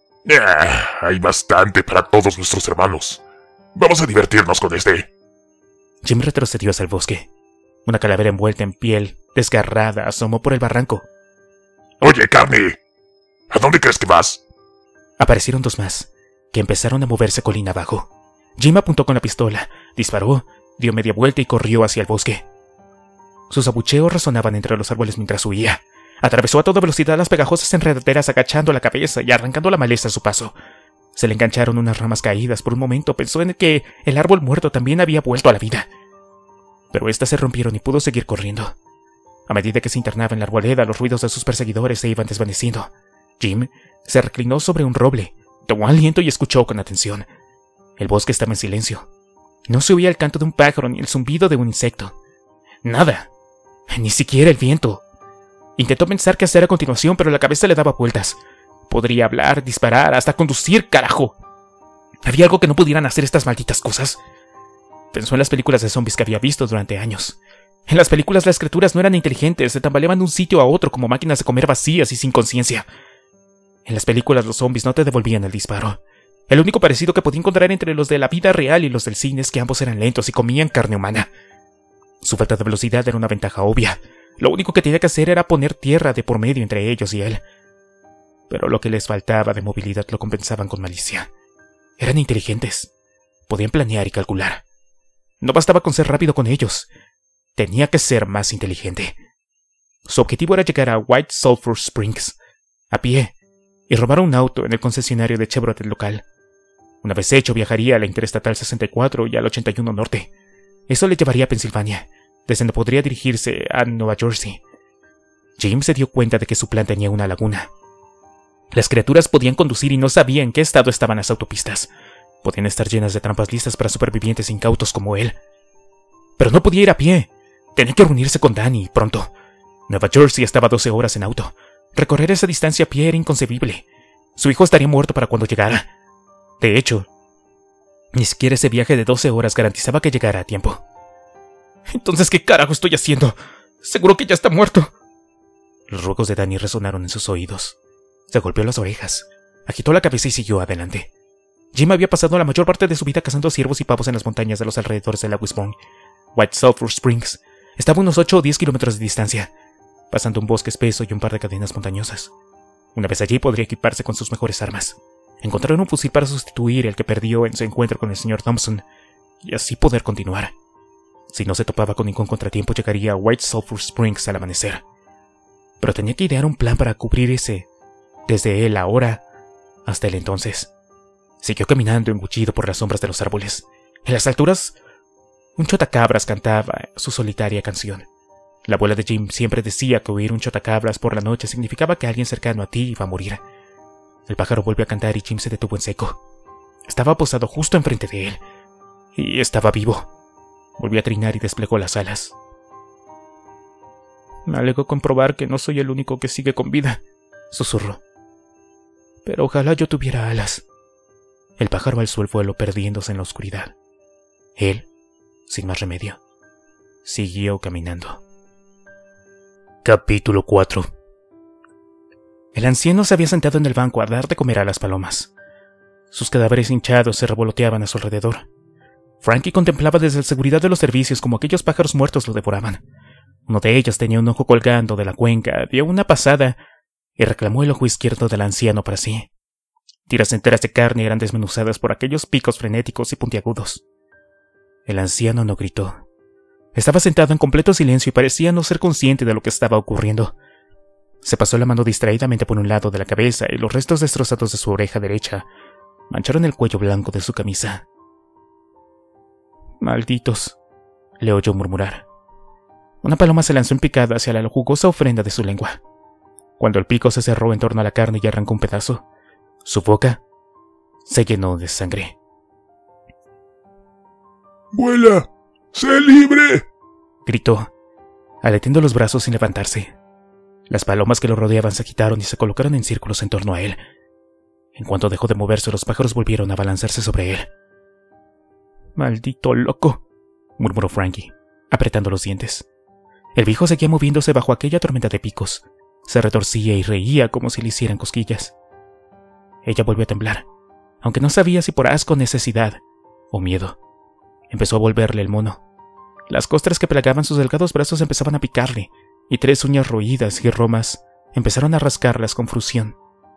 Hay bastante para todos nuestros hermanos. Vamos a divertirnos con este. Jim retrocedió hacia el bosque. Una calavera envuelta en piel, desgarrada, asomó por el barranco. Oye, carne, ¿a dónde crees que vas? Aparecieron 2 más, que empezaron a moverse colina abajo. Jim apuntó con la pistola, disparó, dio media vuelta y corrió hacia el bosque. Sus abucheos resonaban entre los árboles mientras huía. Atravesó a toda velocidad las pegajosas enredaderas agachando la cabeza y arrancando la maleza a su paso. Se le engancharon unas ramas caídas. Por un momento pensó en que el árbol muerto también había vuelto a la vida. Pero estas se rompieron y pudo seguir corriendo. A medida que se internaba en la arboleda, los ruidos de sus perseguidores se iban desvaneciendo. Jim se reclinó sobre un roble, tomó aliento y escuchó con atención. El bosque estaba en silencio. No se oía el canto de un pájaro ni el zumbido de un insecto. Nada. Ni siquiera el viento. Intentó pensar qué hacer a continuación, pero la cabeza le daba vueltas. Podría hablar, disparar, hasta conducir, carajo. ¿Había algo que no pudieran hacer estas malditas cosas? Pensó en las películas de zombies que había visto durante años. En las películas las criaturas no eran inteligentes, se tambaleaban de un sitio a otro como máquinas de comer vacías y sin conciencia. En las películas los zombies no te devolvían el disparo. El único parecido que podía encontrar entre los de la vida real y los del cine es que ambos eran lentos y comían carne humana. Su falta de velocidad era una ventaja obvia. Lo único que tenía que hacer era poner tierra de por medio entre ellos y él. Pero lo que les faltaba de movilidad lo compensaban con malicia. Eran inteligentes. Podían planear y calcular. No bastaba con ser rápido con ellos. Tenía que ser más inteligente. Su objetivo era llegar a White Sulphur Springs, a pie, y robar un auto en el concesionario de Chevrolet local. Una vez hecho, viajaría a la Interestatal 64 y al 81 Norte. Eso le llevaría a Pensilvania, desde donde podría dirigirse a Nueva Jersey. Jim se dio cuenta de que su plan tenía una laguna. Las criaturas podían conducir y no sabía en qué estado estaban las autopistas. Podían estar llenas de trampas listas para supervivientes incautos como él. Pero no podía ir a pie. Tenía que reunirse con Danny pronto. Nueva Jersey estaba a 12 horas en auto. Recorrer esa distancia a pie era inconcebible. Su hijo estaría muerto para cuando llegara. De hecho, ni siquiera ese viaje de 12 horas garantizaba que llegara a tiempo. Entonces, ¿qué carajo estoy haciendo? Seguro que ya está muerto. Los ruegos de Danny resonaron en sus oídos. Se golpeó las orejas, agitó la cabeza y siguió adelante. Jim había pasado la mayor parte de su vida cazando ciervos y pavos en las montañas de los alrededores de la Wishbone. White Sulphur Springs estaba a unos 8 o 10 kilómetros de distancia, pasando un bosque espeso y un par de cadenas montañosas. Una vez allí podría equiparse con sus mejores armas, encontrar un fusil para sustituir el que perdió en su encuentro con el Sr. Thompson, y así poder continuar. Si no se topaba con ningún contratiempo, llegaría a White Sulphur Springs al amanecer. Pero tenía que idear un plan para cubrir ese, desde el ahora hasta el entonces. Siguió caminando embullido por las sombras de los árboles. En las alturas, un chotacabras cantaba su solitaria canción. La abuela de Jim siempre decía que oír un chotacabras por la noche significaba que alguien cercano a ti iba a morir. El pájaro volvió a cantar y Jim se detuvo en seco. Estaba posado justo enfrente de él. Y estaba vivo. Volvió a trinar y desplegó las alas. Me alegro comprobar que no soy el único que sigue con vida, susurró. Pero ojalá yo tuviera alas. El pájaro alzó el vuelo perdiéndose en la oscuridad. Él, sin más remedio, siguió caminando. Capítulo 4. El anciano se había sentado en el banco a dar de comer a las palomas. Sus cadáveres hinchados se revoloteaban a su alrededor. Frankie contemplaba desde la seguridad de los servicios como aquellos pájaros muertos lo devoraban. Uno de ellos tenía un ojo colgando de la cuenca, dio una pasada y reclamó el ojo izquierdo del anciano para sí. Tiras enteras de carne eran desmenuzadas por aquellos picos frenéticos y puntiagudos. El anciano no gritó. Estaba sentado en completo silencio y parecía no ser consciente de lo que estaba ocurriendo. Se pasó la mano distraídamente por un lado de la cabeza y los restos destrozados de su oreja derecha mancharon el cuello blanco de su camisa. «Malditos», le oyó murmurar. Una paloma se lanzó en picada hacia la jugosa ofrenda de su lengua. Cuando el pico se cerró en torno a la carne y arrancó un pedazo, su boca se llenó de sangre. ¡Vuela! ¡Sé libre!, gritó, aleteando los brazos sin levantarse. Las palomas que lo rodeaban se agitaron y se colocaron en círculos en torno a él. En cuanto dejó de moverse, los pájaros volvieron a abalanzarse sobre él. «Maldito loco», murmuró Frankie, apretando los dientes. El viejo seguía moviéndose bajo aquella tormenta de picos. Se retorcía y reía como si le hicieran cosquillas. Ella volvió a temblar, aunque no sabía si por asco, necesidad o miedo. Empezó a volverle el mono. Las costras que plagaban sus delgados brazos empezaban a picarle, y 3 uñas roídas y romas empezaron a rascarlas con fruición.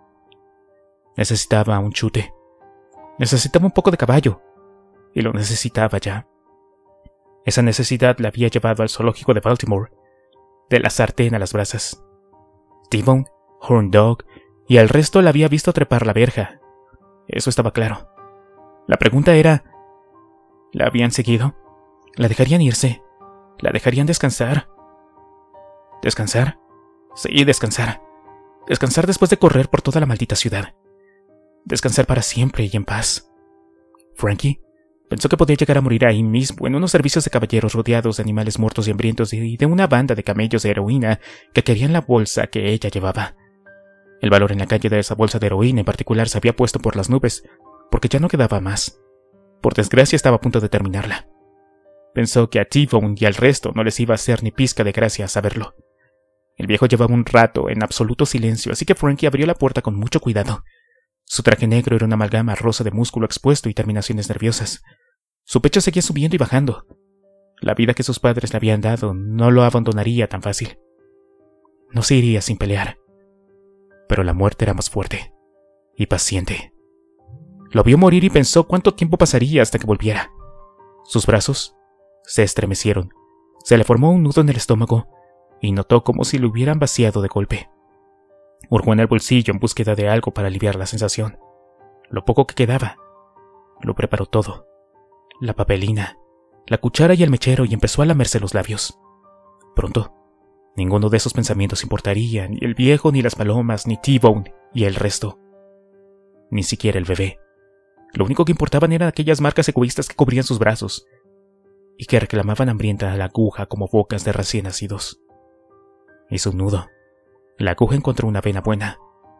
Necesitaba un chute. Necesitaba un poco de caballo, y lo necesitaba ya. Esa necesidad la había llevado al zoológico de Baltimore, de la sartén a las brasas. T-Bone, Horn Dog y al resto la había visto trepar la verja. Eso estaba claro. La pregunta era, ¿la habían seguido? ¿La dejarían irse? ¿La dejarían descansar? ¿Descansar? Sí, descansar. Descansar después de correr por toda la maldita ciudad. Descansar para siempre y en paz. Frankie pensó que podía llegar a morir ahí mismo, en unos servicios de caballeros rodeados de animales muertos y hambrientos y de una banda de camellos de heroína que querían la bolsa que ella llevaba. El valor en la calle de esa bolsa de heroína en particular se había puesto por las nubes, porque ya no quedaba más. Por desgracia estaba a punto de terminarla. Pensó que a T-Bone y al resto no les iba a hacer ni pizca de gracia saberlo. El viejo llevaba un rato en absoluto silencio, así que Frankie abrió la puerta con mucho cuidado. Su traje negro era una amalgama rosa de músculo expuesto y terminaciones nerviosas. Su pecho seguía subiendo y bajando. La vida que sus padres le habían dado no lo abandonaría tan fácil. No se iría sin pelear. Pero la muerte era más fuerte y paciente. Lo vio morir y pensó cuánto tiempo pasaría hasta que volviera. Sus brazos se estremecieron. Se le formó un nudo en el estómago y notó como si lo hubieran vaciado de golpe. Hurgó en el bolsillo en búsqueda de algo para aliviar la sensación. Lo poco que quedaba. Lo preparó todo. La papelina, la cuchara y el mechero y empezó a lamerse los labios. Pronto, ninguno de esos pensamientos importaría, ni el viejo, ni las palomas, ni T-Bone y el resto. Ni siquiera el bebé. Lo único que importaban eran aquellas marcas egoístas que cubrían sus brazos y que reclamaban hambrienta a la aguja como bocas de recién nacidos. Hizo un nudo. La aguja encontró una vena buena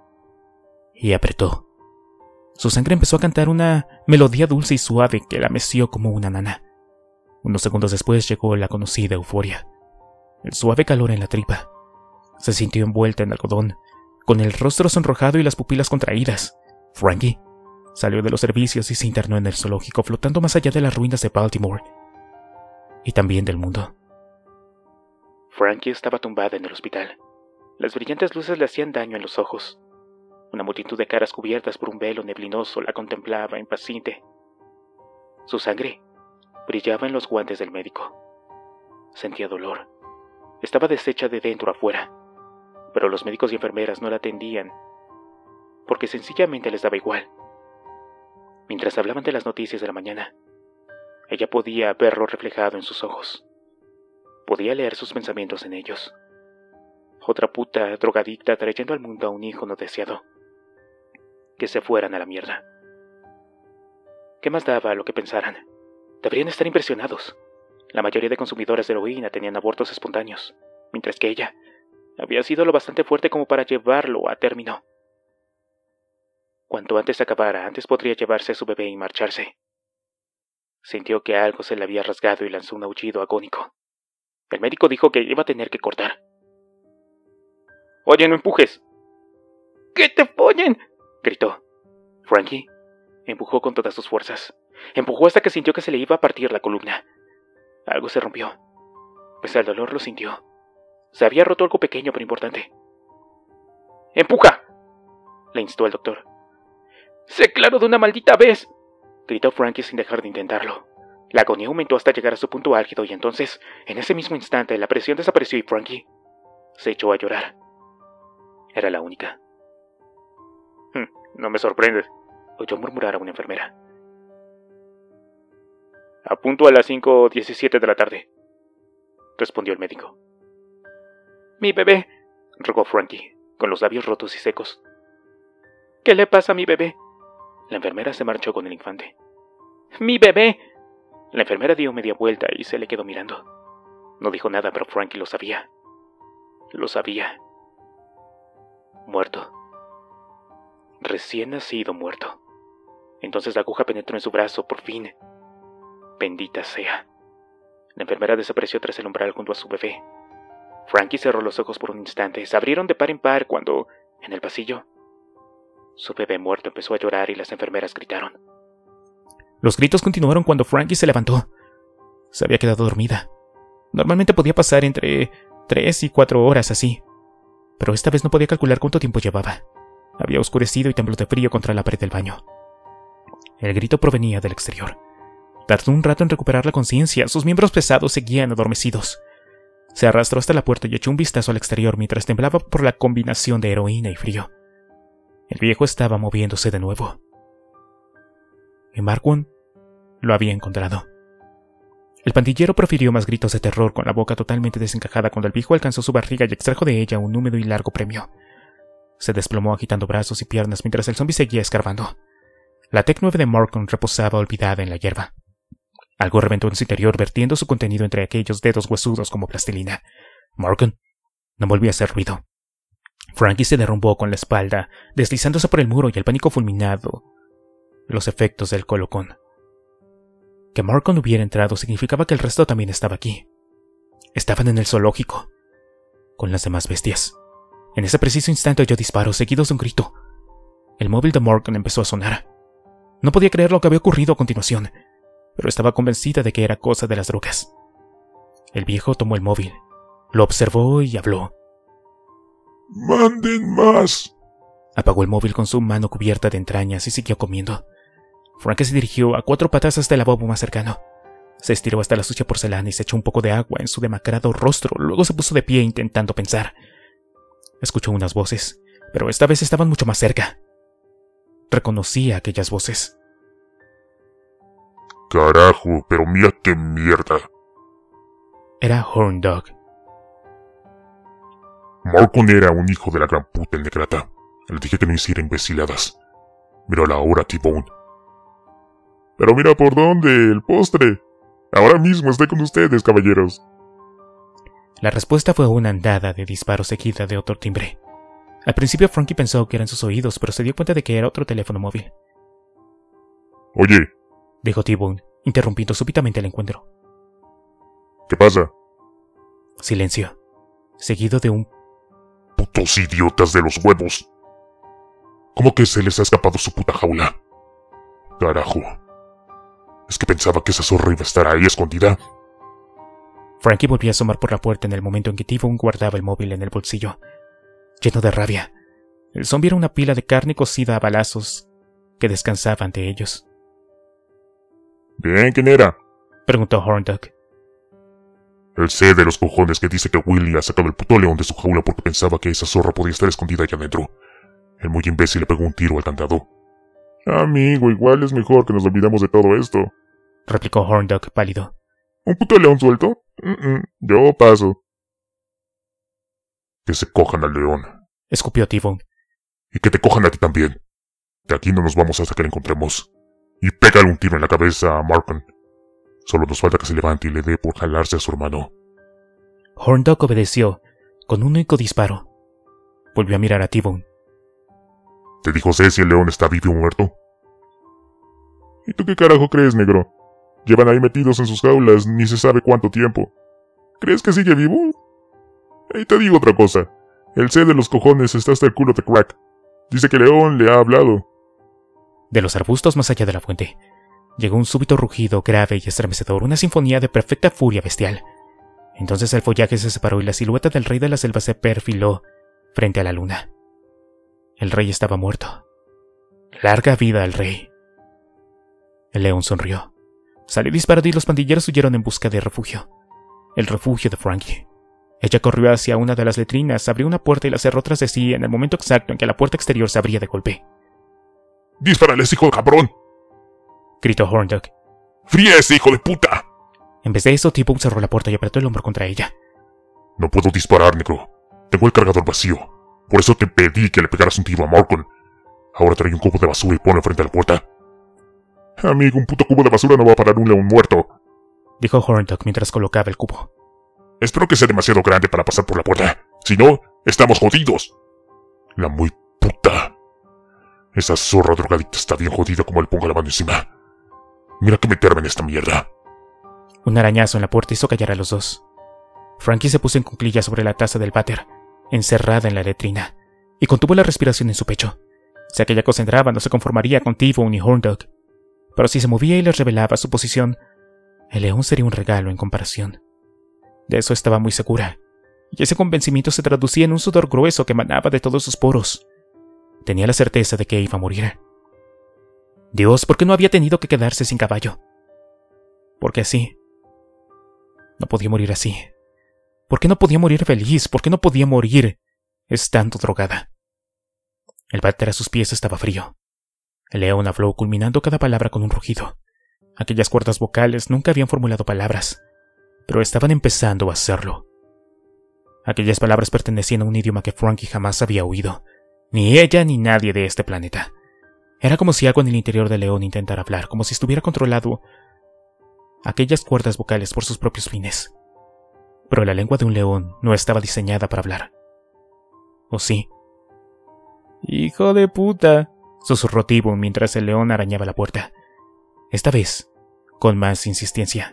y apretó. Su sangre empezó a cantar una melodía dulce y suave que la meció como una nana. Unos segundos después llegó la conocida euforia. El suave calor en la tripa. Se sintió envuelta en algodón, con el rostro sonrojado y las pupilas contraídas. Frankie salió de los servicios y se internó en el zoológico, flotando más allá de las ruinas de Baltimore y también del mundo. Frankie estaba tumbada en el hospital. Las brillantes luces le hacían daño en los ojos. Una multitud de caras cubiertas por un velo neblinoso la contemplaba impaciente. Su sangre brillaba en los guantes del médico. Sentía dolor. Estaba deshecha de dentro a fuera, pero los médicos y enfermeras no la atendían porque sencillamente les daba igual. Mientras hablaban de las noticias de la mañana, ella podía verlo reflejado en sus ojos. Podía leer sus pensamientos en ellos. Otra puta drogadicta trayendo al mundo a un hijo no deseado. Que se fueran a la mierda. ¿Qué más daba lo que pensaran? Deberían estar impresionados. La mayoría de consumidores de heroína tenían abortos espontáneos, mientras que ella había sido lo bastante fuerte como para llevarlo a término. Cuanto antes acabara, antes podría llevarse a su bebé y marcharse. Sintió que algo se le había rasgado y lanzó un aullido agónico. El médico dijo que iba a tener que cortar. «Oye, no empujes», ¡Que te follen! Gritó. Frankie empujó con todas sus fuerzas. Empujó hasta que sintió que se le iba a partir la columna. Algo se rompió. Pese al dolor lo sintió. Se había roto algo pequeño pero importante. ¡Empuja!, le instó el doctor. ¡Sé claro de una maldita vez!, gritó Frankie sin dejar de intentarlo. La agonía aumentó hasta llegar a su punto álgido y entonces, en ese mismo instante, la presión desapareció y Frankie se echó a llorar. Era la única. No me sorprende, oyó murmurar a una enfermera. A punto a las 5:17 de la tarde, respondió el médico. Mi bebé, rogó Frankie, con los labios rotos y secos. ¿Qué le pasa a mi bebé? La enfermera se marchó con el infante. ¡Mi bebé! La enfermera dio media vuelta y se le quedó mirando. No dijo nada, pero Frankie lo sabía. Lo sabía. Muerto. Recién nacido muerto. Entonces la aguja penetró en su brazo, por fin. Bendita sea. La enfermera desapareció tras el umbral junto a su bebé. Frankie cerró los ojos por un instante. Se abrieron de par en par cuando, en el pasillo, su bebé muerto empezó a llorar y las enfermeras gritaron. Los gritos continuaron cuando Frankie se levantó. Se había quedado dormida. Normalmente podía pasar entre 3 y 4 horas así, pero esta vez no podía calcular cuánto tiempo llevaba. Había oscurecido y tembló de frío contra la pared del baño. El grito provenía del exterior. Tardó un rato en recuperar la conciencia. Sus miembros pesados seguían adormecidos. Se arrastró hasta la puerta y echó un vistazo al exterior mientras temblaba por la combinación de heroína y frío. El viejo estaba moviéndose de nuevo. Y Marquand lo había encontrado. El pandillero profirió más gritos de terror con la boca totalmente desencajada cuando el viejo alcanzó su barriga y extrajo de ella un húmedo y largo premio. Se desplomó agitando brazos y piernas mientras el zombi seguía escarbando. La Tec 9 de Marquand reposaba olvidada en la hierba. Algo reventó en su interior vertiendo su contenido entre aquellos dedos huesudos como plastilina. Marquand no volvió a hacer ruido. Frankie se derrumbó con la espalda, deslizándose por el muro y el pánico fulminado los efectos del colocón. Que Marquand hubiera entrado significaba que el resto también estaba aquí. Estaban en el zoológico, con las demás bestias. En ese preciso instante oyó disparos seguidos de un grito. El móvil de Marquand empezó a sonar. No podía creer lo que había ocurrido a continuación, pero estaba convencida de que era cosa de las drogas. El viejo tomó el móvil, lo observó y habló. ¡Manden más! Apagó el móvil con su mano cubierta de entrañas y siguió comiendo. Frankie se dirigió a 4 patas hasta el lavabo más cercano. Se estiró hasta la sucia porcelana y se echó un poco de agua en su demacrado rostro. Luego se puso de pie intentando pensar. Escuchó unas voces, pero esta vez estaban mucho más cerca. Reconocía aquellas voces. Carajo, pero mira qué mierda. Era Horn Dog. Marquand era un hijo de la gran puta el negrata. Le dije que no hiciera imbeciladas. Mírala ahora, T-Bone. Pero mira por dónde, el postre. Ahora mismo estoy con ustedes, caballeros. La respuesta fue una andada de disparos seguida de otro timbre. Al principio Frankie pensó que eran sus oídos, pero se dio cuenta de que era otro teléfono móvil. Oye, dijo T-Bone, interrumpiendo súbitamente el encuentro. ¿Qué pasa? Silencio, seguido de un... Putos idiotas de los huevos. ¿Cómo que se les ha escapado su puta jaula? Carajo. Es que pensaba que esa zorra iba a estar ahí escondida. Frankie volvió a asomar por la puerta en el momento en que T-Bone guardaba el móvil en el bolsillo. Lleno de rabia, el zombi era una pila de carne cocida a balazos que descansaba ante ellos. ¿Bien, quién era? Preguntó Horn Dog. El C de los cojones que dice que Willy ha sacado el puto león de su jaula porque pensaba que esa zorra podía estar escondida allá adentro. El muy imbécil le pegó un tiro al candado. Amigo, igual es mejor que nos olvidemos de todo esto, replicó Horn Dog pálido. ¿Un puto león suelto? Yo paso. Que se cojan al león, escupió T-Bone. Y que te cojan a ti también. De aquí no nos vamos hasta que la encontremos. Y pégale un tiro en la cabeza a Marquand. Solo nos falta que se levante y le dé por jalarse a su hermano. Horn Dog obedeció, con un único disparo. Volvió a mirar a T-Bone. ¿Te dijo C si el león está vivo o muerto? ¿Y tú qué carajo crees, negro? Llevan ahí metidos en sus jaulas ni se sabe cuánto tiempo. ¿Crees que sigue vivo? Y te digo otra cosa. El C de los cojones está hasta el culo de crack. Dice que León le ha hablado. De los arbustos más allá de la fuente, llegó un súbito rugido grave y estremecedor, una sinfonía de perfecta furia bestial. Entonces el follaje se separó y la silueta del rey de la selva se perfiló frente a la luna. El rey estaba muerto. Larga vida al rey. El león sonrió. Salió disparado y los pandilleros huyeron en busca de refugio. El refugio de Frankie. Ella corrió hacia una de las letrinas, abrió una puerta y la cerró tras de sí en el momento exacto en que la puerta exterior se abría de golpe. ¡Dispárales, hijo de cabrón! Gritó Horndog. ¡Fría ese hijo de puta! En vez de eso, T-Bone cerró la puerta y apretó el hombro contra ella. No puedo disparar, negro. Tengo el cargador vacío. Por eso te pedí que le pegaras un tiro a Morgan. Ahora trae un cubo de basura y ponlo frente a la puerta. Amigo, un puto cubo de basura no va a parar un león muerto, dijo Horndog mientras colocaba el cubo. Espero que sea demasiado grande para pasar por la puerta. Si no, estamos jodidos. La muy puta. Esa zorra drogadicta está bien jodida como le ponga la mano encima. Mira que meterme en esta mierda. Un arañazo en la puerta hizo callar a los dos. Frankie se puso en cuclillas sobre la taza del váter, encerrada en la letrina, y contuvo la respiración en su pecho. Si aquella cosa entraba, no se conformaría con T-Bone ni Horndog. Pero si se movía y les revelaba su posición, el león sería un regalo en comparación. De eso estaba muy segura, y ese convencimiento se traducía en un sudor grueso que emanaba de todos sus poros. Tenía la certeza de que iba a morir. Dios, ¿por qué no había tenido que quedarse sin caballo? Porque así. No podía morir así. ¿Por qué no podía morir feliz? ¿Por qué no podía morir estando drogada? El váter a sus pies estaba frío. El león habló, culminando cada palabra con un rugido. Aquellas cuerdas vocales nunca habían formulado palabras, pero estaban empezando a hacerlo. Aquellas palabras pertenecían a un idioma que Frankie jamás había oído, ni ella ni nadie de este planeta. Era como si algo en el interior del león intentara hablar, como si estuviera controlado aquellas cuerdas vocales por sus propios fines. Pero la lengua de un león no estaba diseñada para hablar. ¿O sí? «Hijo de puta», susurró T-Bone mientras el león arañaba la puerta. Esta vez, con más insistencia.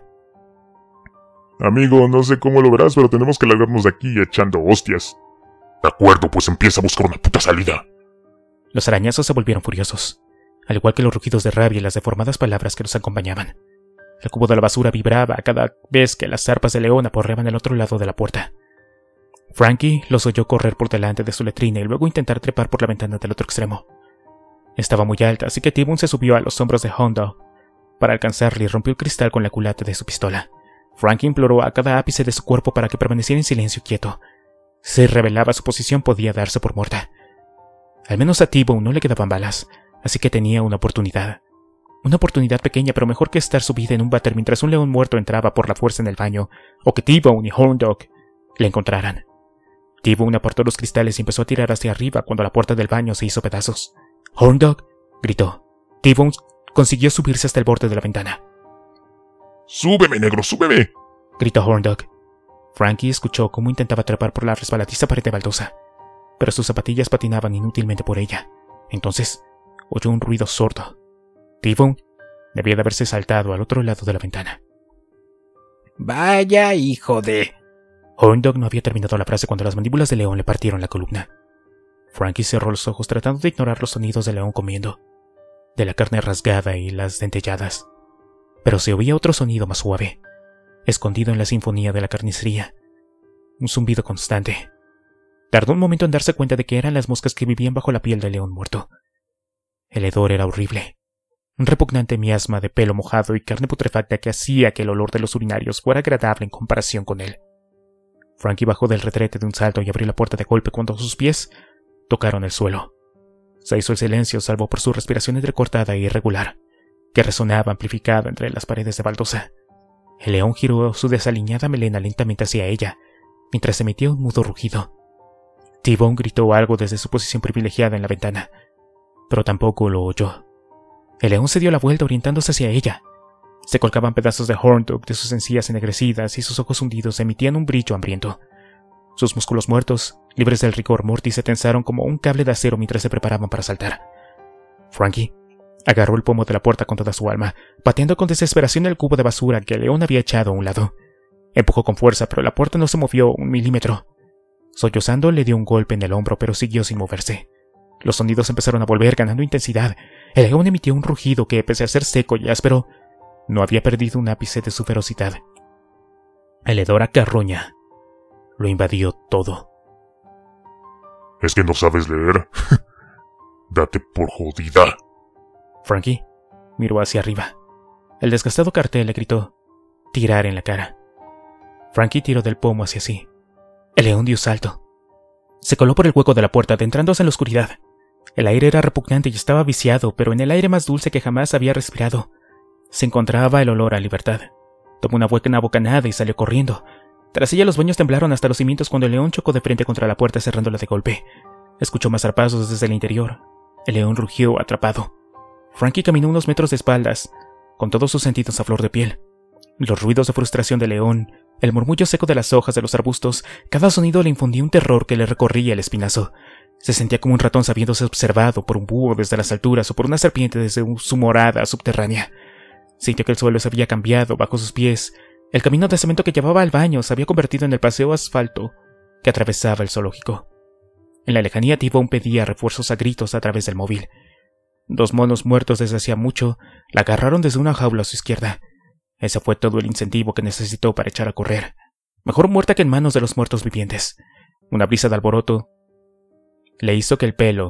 Amigo, no sé cómo lo verás, pero tenemos que largarnos de aquí echando hostias. De acuerdo, pues empieza a buscar una puta salida. Los arañazos se volvieron furiosos, al igual que los rugidos de rabia y las deformadas palabras que los acompañaban. El cubo de la basura vibraba cada vez que las zarpas de león aporreaban al otro lado de la puerta. Frankie los oyó correr por delante de su letrina y luego intentar trepar por la ventana del otro extremo. Estaba muy alta, así que T-Bone se subió a los hombros de Horndog para alcanzarle y rompió el cristal con la culata de su pistola. Frankie imploró a cada ápice de su cuerpo para que permaneciera en silencio y quieto. Si revelaba su posición, podía darse por muerta. Al menos a T-Bone no le quedaban balas, así que tenía una oportunidad. Una oportunidad pequeña, pero mejor que estar su vida en un váter mientras un león muerto entraba por la fuerza en el baño, o que T-Bone y Horndog le encontraran. T-Bone apartó los cristales y empezó a tirar hacia arriba cuando la puerta del baño se hizo pedazos. «Horndog», gritó. T-Bone consiguió subirse hasta el borde de la ventana. ¡Súbeme, negro, súbeme!, gritó Horndog. Frankie escuchó cómo intentaba trepar por la resbaladiza pared de baldosa, pero sus zapatillas patinaban inútilmente por ella. Entonces, oyó un ruido sordo. T-Bone debía de haberse saltado al otro lado de la ventana. «Vaya hijo de...» Horndog no había terminado la frase cuando las mandíbulas de león le partieron la columna. Frankie cerró los ojos tratando de ignorar los sonidos del león comiendo, de la carne rasgada y las dentelladas. Pero se oía otro sonido más suave, escondido en la sinfonía de la carnicería. Un zumbido constante. Tardó un momento en darse cuenta de que eran las moscas que vivían bajo la piel del león muerto. El hedor era horrible. Un repugnante miasma de pelo mojado y carne putrefacta que hacía que el olor de los urinarios fuera agradable en comparación con él. Frankie bajó del retrete de un salto y abrió la puerta de golpe cuando sus pies tocaron el suelo. Se hizo el silencio salvo por su respiración entrecortada e irregular, que resonaba amplificada entre las paredes de baldosa. El león giró su desaliñada melena lentamente hacia ella, mientras emitía un mudo rugido. T-Bone gritó algo desde su posición privilegiada en la ventana, pero tampoco lo oyó. El león se dio la vuelta orientándose hacia ella. Se colgaban pedazos de Horndog de sus encías ennegrecidas y sus ojos hundidos emitían un brillo hambriento. Sus músculos muertos, libres del rigor mortis, se tensaron como un cable de acero mientras se preparaban para saltar. Frankie agarró el pomo de la puerta con toda su alma, pateando con desesperación el cubo de basura que el león había echado a un lado. Empujó con fuerza, pero la puerta no se movió un milímetro. Sollozando, le dio un golpe en el hombro, pero siguió sin moverse. Los sonidos empezaron a volver, ganando intensidad. El león emitió un rugido que, pese a ser seco y áspero, no había perdido un ápice de su ferocidad. El hedor a carroña lo invadió todo. ¿Es que no sabes leer? Date por jodida. Frankie miró hacia arriba. El desgastado cartel le gritó: tirar en la cara. Frankie tiró del pomo hacia sí. El león dio salto. Se coló por el hueco de la puerta, adentrándose en la oscuridad. El aire era repugnante y estaba viciado, pero en el aire más dulce que jamás había respirado se encontraba el olor a libertad. Tomó una buena bocanada y salió corriendo. Tras ella los baños temblaron hasta los cimientos cuando el león chocó de frente contra la puerta, cerrándola de golpe. Escuchó más zarpazos desde el interior. El león rugió atrapado. Frankie caminó unos metros de espaldas, con todos sus sentidos a flor de piel. Los ruidos de frustración del león, el murmullo seco de las hojas de los arbustos, cada sonido le infundía un terror que le recorría el espinazo. Se sentía como un ratón sabiéndose observado por un búho desde las alturas o por una serpiente desde su morada subterránea. Sintió que el suelo se había cambiado bajo sus pies. El camino de cemento que llevaba al baño se había convertido en el paseo asfalto que atravesaba el zoológico. En la lejanía T-Bone pedía refuerzos a gritos a través del móvil. 2 monos muertos desde hacía mucho la agarraron desde una jaula a su izquierda. Ese fue todo el incentivo que necesitó para echar a correr. Mejor muerta que en manos de los muertos vivientes. Una brisa de alboroto le hizo que el pelo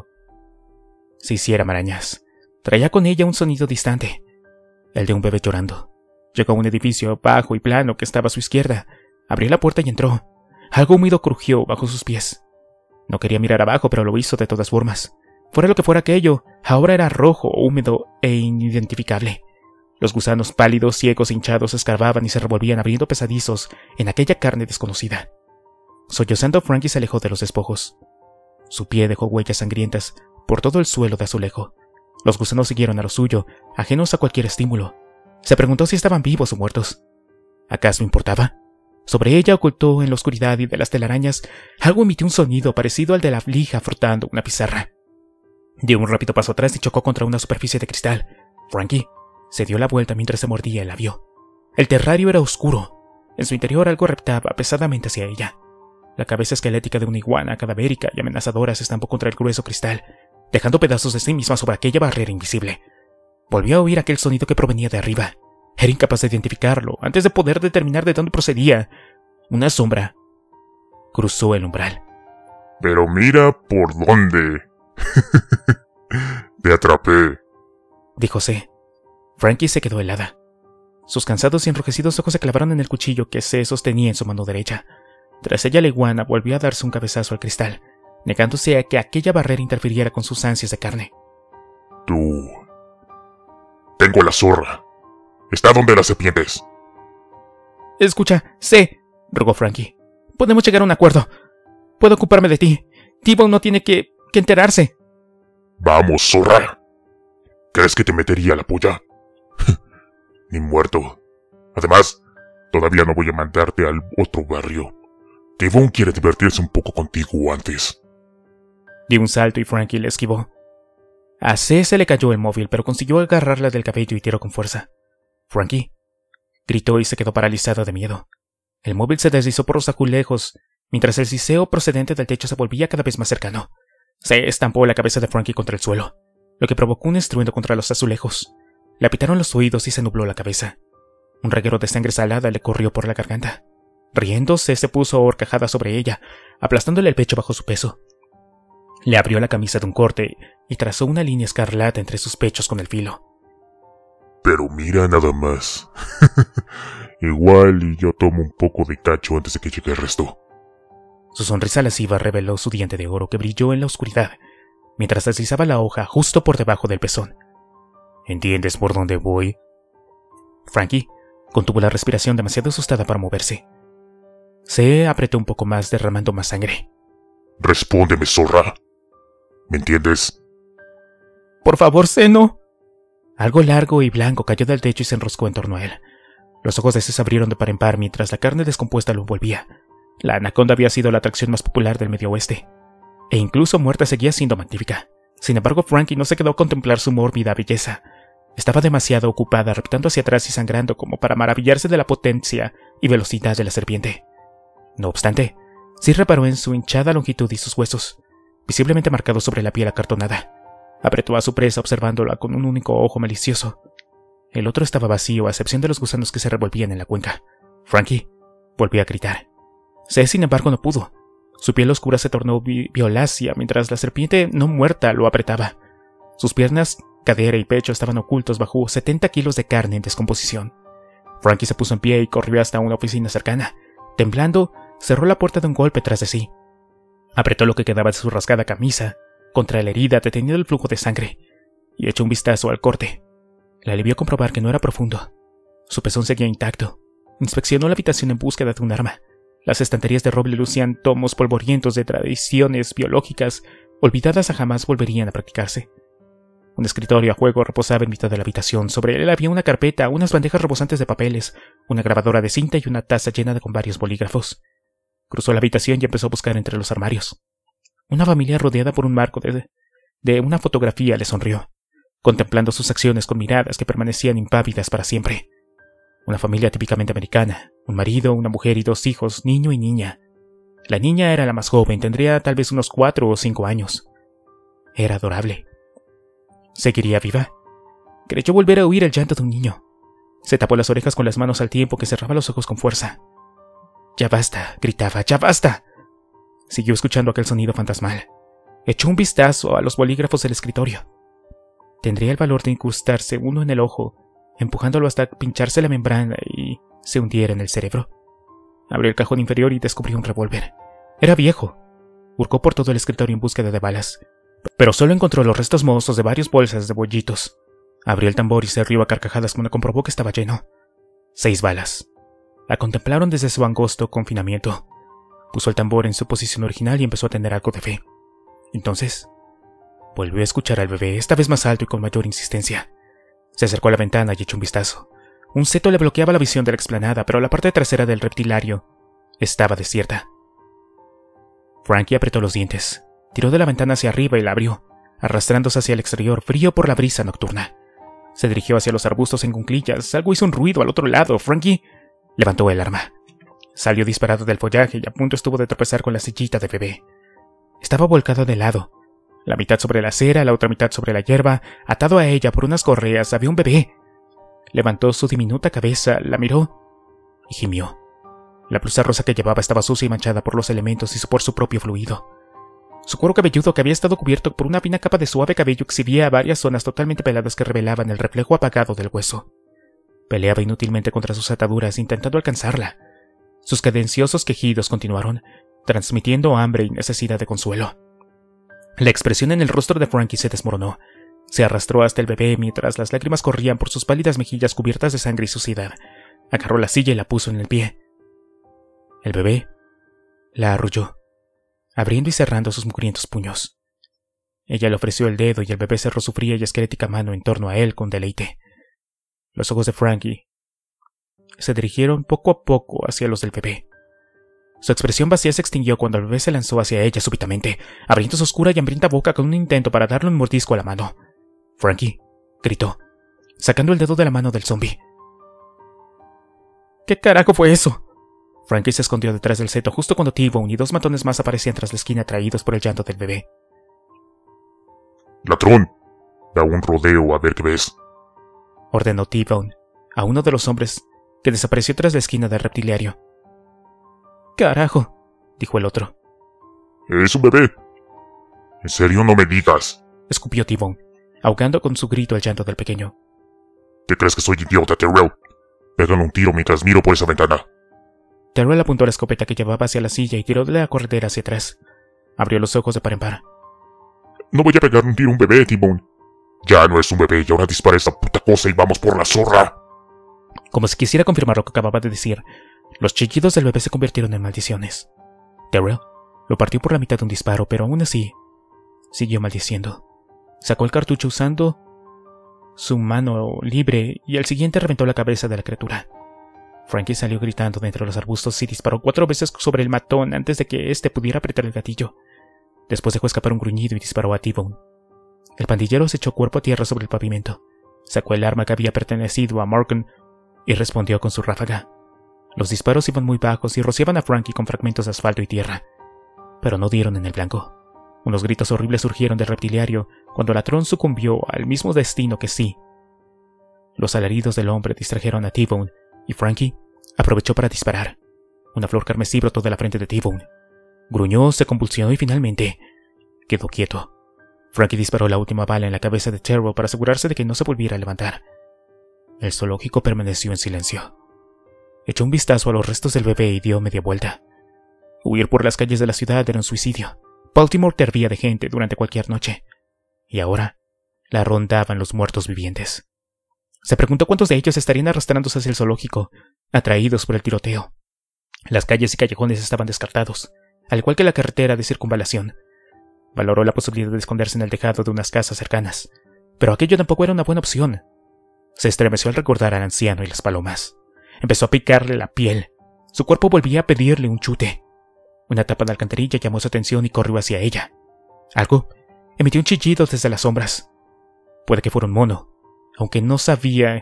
se hiciera marañas. Traía con ella un sonido distante, el de un bebé llorando. Llegó a un edificio bajo y plano que estaba a su izquierda. Abrió la puerta y entró. Algo húmedo crujió bajo sus pies. No quería mirar abajo, pero lo hizo de todas formas. Fuera lo que fuera aquello, ahora era rojo, húmedo e inidentificable. Los gusanos pálidos, ciegos e hinchados escarbaban y se revolvían abriendo pesadizos en aquella carne desconocida. Sollozando, Frankie se alejó de los despojos. Su pie dejó huellas sangrientas por todo el suelo de azulejo. Los gusanos siguieron a lo suyo, ajenos a cualquier estímulo. Se preguntó si estaban vivos o muertos. ¿Acaso importaba? Sobre ella, ocultó en la oscuridad y de las telarañas, algo emitió un sonido parecido al de la lija frotando una pizarra. Dio un rápido paso atrás y chocó contra una superficie de cristal. Frankie se dio la vuelta mientras se mordía el labio. El terrario era oscuro. En su interior algo reptaba pesadamente hacia ella. La cabeza esquelética de una iguana cadavérica y amenazadora se estampó contra el grueso cristal, dejando pedazos de sí misma sobre aquella barrera invisible. Volvió a oír aquel sonido que provenía de arriba. Era incapaz de identificarlo antes de poder determinar de dónde procedía. Una sombra cruzó el umbral. Pero mira por dónde. Te atrapé, dijo C. Frankie se quedó helada. Sus cansados y enrojecidos ojos se clavaron en el cuchillo que C sostenía en su mano derecha. Tras ella, la iguana volvió a darse un cabezazo al cristal, negándose a que aquella barrera interfiriera con sus ansias de carne. Tú. Tengo la zorra. Está donde las serpientes. Escucha, C, rogó Frankie. Podemos llegar a un acuerdo. Puedo ocuparme de ti. T-Bone no tiene que enterarse. Vamos, zorra. ¿Crees que te metería la polla? Ni muerto. Además, todavía no voy a mandarte al otro barrio. T-Bone quiere divertirse un poco contigo antes. Dio un salto y Frankie le esquivó. A C se le cayó el móvil, pero consiguió agarrarla del cabello y tiró con fuerza. Frankie gritó y se quedó paralizada de miedo. El móvil se deslizó por los azulejos, mientras el siseo procedente del techo se volvía cada vez más cercano. Se estampó la cabeza de Frankie contra el suelo, lo que provocó un estruendo contra los azulejos. Le apitaron los oídos y se nubló la cabeza. Un reguero de sangre salada le corrió por la garganta. Riéndose, se puso a horcajada sobre ella, aplastándole el pecho bajo su peso. Le abrió la camisa de un corte y trazó una línea escarlata entre sus pechos con el filo. Pero mira nada más. Igual y yo tomo un poco de cacho antes de que llegue el resto. Su sonrisa lasciva reveló su diente de oro que brilló en la oscuridad, mientras deslizaba la hoja justo por debajo del pezón. ¿Entiendes por dónde voy? Frankie contuvo la respiración demasiado asustada para moverse. Se apretó un poco más, derramando más sangre. Respóndeme, zorra. ¿Me entiendes? Por favor, no. Algo largo y blanco cayó del techo y se enroscó en torno a él. Los ojos de C se abrieron de par en par mientras la carne descompuesta lo envolvía. La anaconda había sido la atracción más popular del Medio Oeste, e incluso muerta seguía siendo magnífica. Sin embargo, Frankie no se quedó a contemplar su mórbida belleza. Estaba demasiado ocupada reptando hacia atrás y sangrando como para maravillarse de la potencia y velocidad de la serpiente. No obstante, sí reparó en su hinchada longitud y sus huesos. visiblemente marcado sobre la piel acartonada. Apretó a su presa observándola con un único ojo malicioso. El otro estaba vacío, a excepción de los gusanos que se revolvían en la cuenca. Frankie volvió a gritar. Seth, sin embargo, no pudo. Su piel oscura se tornó violácea mientras la serpiente no muerta lo apretaba. Sus piernas, cadera y pecho estaban ocultos bajo 70 kilos de carne en descomposición. Frankie se puso en pie y corrió hasta una oficina cercana. Temblando, cerró la puerta de un golpe tras de sí. Apretó lo que quedaba de su rasgada camisa contra la herida, deteniendo el flujo de sangre, y echó un vistazo al corte. Le alivió comprobar que no era profundo. Su pezón seguía intacto. Inspeccionó la habitación en búsqueda de un arma. Las estanterías de roble lucían tomos polvorientos de tradiciones biológicas olvidadas a jamás volverían a practicarse. Un escritorio a juego reposaba en mitad de la habitación. Sobre él había una carpeta, unas bandejas rebosantes de papeles, una grabadora de cinta y una taza llena con varios bolígrafos. Cruzó la habitación y empezó a buscar entre los armarios. Una familia rodeada por un marco de una fotografía le sonrió, contemplando sus acciones con miradas que permanecían impávidas para siempre. Una familia típicamente americana, un marido, una mujer y 2 hijos, niño y niña. La niña era la más joven, tendría tal vez unos 4 o 5 años. Era adorable. ¿Seguiría viva? Creyó volver a oír el llanto de un niño. Se tapó las orejas con las manos al tiempo que cerraba los ojos con fuerza. «¡Ya basta!», gritaba, «¡ya basta!». Siguió escuchando aquel sonido fantasmal. Echó un vistazo a los bolígrafos del escritorio. Tendría el valor de incrustarse uno en el ojo, empujándolo hasta pincharse la membrana y se hundiera en el cerebro. Abrió el cajón inferior y descubrió un revólver. Era viejo. Hurgó por todo el escritorio en búsqueda de balas, pero solo encontró los restos mohosos de varias bolsas de bollitos. Abrió el tambor y se rió a carcajadas cuando comprobó que estaba lleno. 6 balas. La contemplaron desde su angosto confinamiento. Puso el tambor en su posición original y empezó a tener algo de fe. Entonces, volvió a escuchar al bebé, esta vez más alto y con mayor insistencia. Se acercó a la ventana y echó un vistazo. Un seto le bloqueaba la visión de la explanada, pero la parte trasera del reptilario estaba desierta. Frankie apretó los dientes, tiró de la ventana hacia arriba y la abrió, arrastrándose hacia el exterior, frío por la brisa nocturna. Se dirigió hacia los arbustos en cuclillas. Algo hizo un ruido al otro lado. Frankie levantó el arma. Salió disparado del follaje y a punto estuvo de tropezar con la sillita de bebé. Estaba volcado de lado, la mitad sobre la acera, la otra mitad sobre la hierba. Atado a ella por unas correas había un bebé. Levantó su diminuta cabeza, la miró y gimió. La blusa rosa que llevaba estaba sucia y manchada por los elementos y por su propio fluido. Su cuero cabelludo, que había estado cubierto por una fina capa de suave cabello, exhibía varias zonas totalmente peladas que revelaban el reflejo apagado del hueso. Peleaba inútilmente contra sus ataduras, intentando alcanzarla. Sus cadenciosos quejidos continuaron, transmitiendo hambre y necesidad de consuelo. La expresión en el rostro de Frankie se desmoronó. Se arrastró hasta el bebé mientras las lágrimas corrían por sus pálidas mejillas cubiertas de sangre y suciedad. Agarró la silla y la puso en el pie. El bebé la arrulló, abriendo y cerrando sus mugrientos puños. Ella le ofreció el dedo y el bebé cerró su fría y esquelética mano en torno a él con deleite. Los ojos de Frankie se dirigieron poco a poco hacia los del bebé. Su expresión vacía se extinguió cuando el bebé se lanzó hacia ella súbitamente, abriendo su oscura y hambrienta boca con un intento para darle un mordisco a la mano. Frankie gritó, sacando el dedo de la mano del zombi. ¿Qué carajo fue eso? Frankie se escondió detrás del seto justo cuando T-Bone y 2 matones más aparecían tras la esquina atraídos por el llanto del bebé. ¡Ladrón! Da un rodeo a ver qué ves, ordenó T-Bone a uno de los hombres que desapareció tras la esquina del reptiliario. «Carajo», dijo el otro. ¡Es un bebé! ¿En serio no me digas?, escupió T-Bone, ahogando con su grito el llanto del pequeño. ¿Qué crees que soy, idiota, Terrell? Pégale un tiro mientras miro por esa ventana. Terrell apuntó la escopeta que llevaba hacia la silla y tiró de la corredera hacia atrás. Abrió los ojos de par en par. No voy a pegar un tiro a un bebé, T-Bone. Ya no es un bebé y ahora dispara esa puta cosa y vamos por la zorra. Como si quisiera confirmar lo que acababa de decir, los chillidos del bebé se convirtieron en maldiciones. Terrell lo partió por la mitad de un disparo, pero aún así siguió maldiciendo. Sacó el cartucho usando su mano libre y al siguiente reventó la cabeza de la criatura. Frankie salió gritando de entre los arbustos y disparó 4 veces sobre el matón antes de que éste pudiera apretar el gatillo. Después dejó escapar un gruñido y disparó a T-Bone. El pandillero se echó cuerpo a tierra sobre el pavimento, sacó el arma que había pertenecido a Morgan y respondió con su ráfaga. Los disparos iban muy bajos y rociaban a Frankie con fragmentos de asfalto y tierra, pero no dieron en el blanco. Unos gritos horribles surgieron del reptiliario cuando Latron sucumbió al mismo destino que sí. Los alaridos del hombre distrajeron a T-Bone y Frankie aprovechó para disparar. Una flor carmesí brotó de la frente de T-Bone. Gruñó, se convulsionó y finalmente quedó quieto. Frankie disparó la última bala en la cabeza de Terrell para asegurarse de que no se volviera a levantar. El zoológico permaneció en silencio. Echó un vistazo a los restos del bebé y dio media vuelta. Huir por las calles de la ciudad era un suicidio. Baltimore te hervía de gente durante cualquier noche. Y ahora la rondaban los muertos vivientes. Se preguntó cuántos de ellos estarían arrastrándose hacia el zoológico, atraídos por el tiroteo. Las calles y callejones estaban descartados, al igual que la carretera de circunvalación. Valoró la posibilidad de esconderse en el tejado de unas casas cercanas, pero aquello tampoco era una buena opción. Se estremeció al recordar al anciano y las palomas. Empezó a picarle la piel. Su cuerpo volvía a pedirle un chute. Una tapa de alcantarilla llamó su atención y corrió hacia ella. Algo emitió un chillido desde las sombras. Puede que fuera un mono, aunque no sabía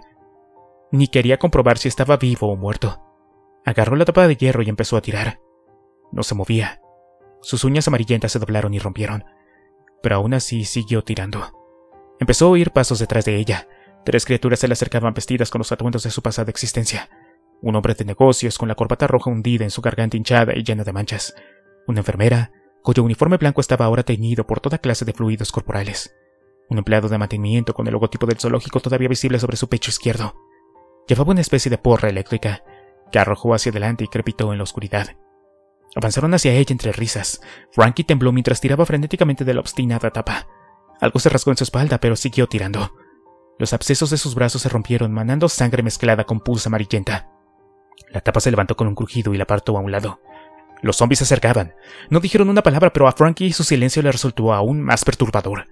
ni quería comprobar si estaba vivo o muerto. Agarró la tapa de hierro y empezó a tirar. No se movía. Sus uñas amarillentas se doblaron y rompieron, pero aún así siguió tirando. Empezó a oír pasos detrás de ella. 3 criaturas se le acercaban vestidas con los atuendos de su pasada existencia. Un hombre de negocios con la corbata roja hundida en su garganta hinchada y llena de manchas. Una enfermera, cuyo uniforme blanco estaba ahora teñido por toda clase de fluidos corporales. Un empleado de mantenimiento con el logotipo del zoológico todavía visible sobre su pecho izquierdo. Llevaba una especie de porra eléctrica que arrojó hacia adelante y crepitó en la oscuridad. Avanzaron hacia ella entre risas. Frankie tembló mientras tiraba frenéticamente de la obstinada tapa. Algo se rasgó en su espalda, pero siguió tirando. Los abscesos de sus brazos se rompieron, manando sangre mezclada con pus amarillenta. La tapa se levantó con un crujido y la apartó a un lado. Los zombies se acercaban. No dijeron una palabra, pero a Frankie su silencio le resultó aún más perturbador.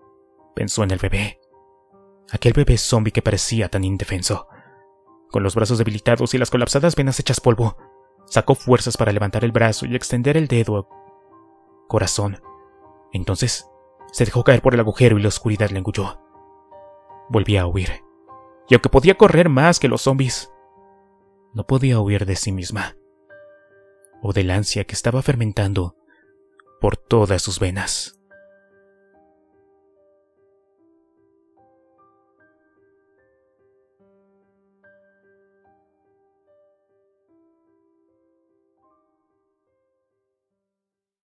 Pensó en el bebé. Aquel bebé zombie que parecía tan indefenso. Con los brazos debilitados y las colapsadas venas hechas polvo, sacó fuerzas para levantar el brazo y extender el dedo. Corazón. Entonces, se dejó caer por el agujero y la oscuridad le engulló. Volvía a huir. Y aunque podía correr más que los zombies, no podía huir de sí misma, o del ansia que estaba fermentando por todas sus venas.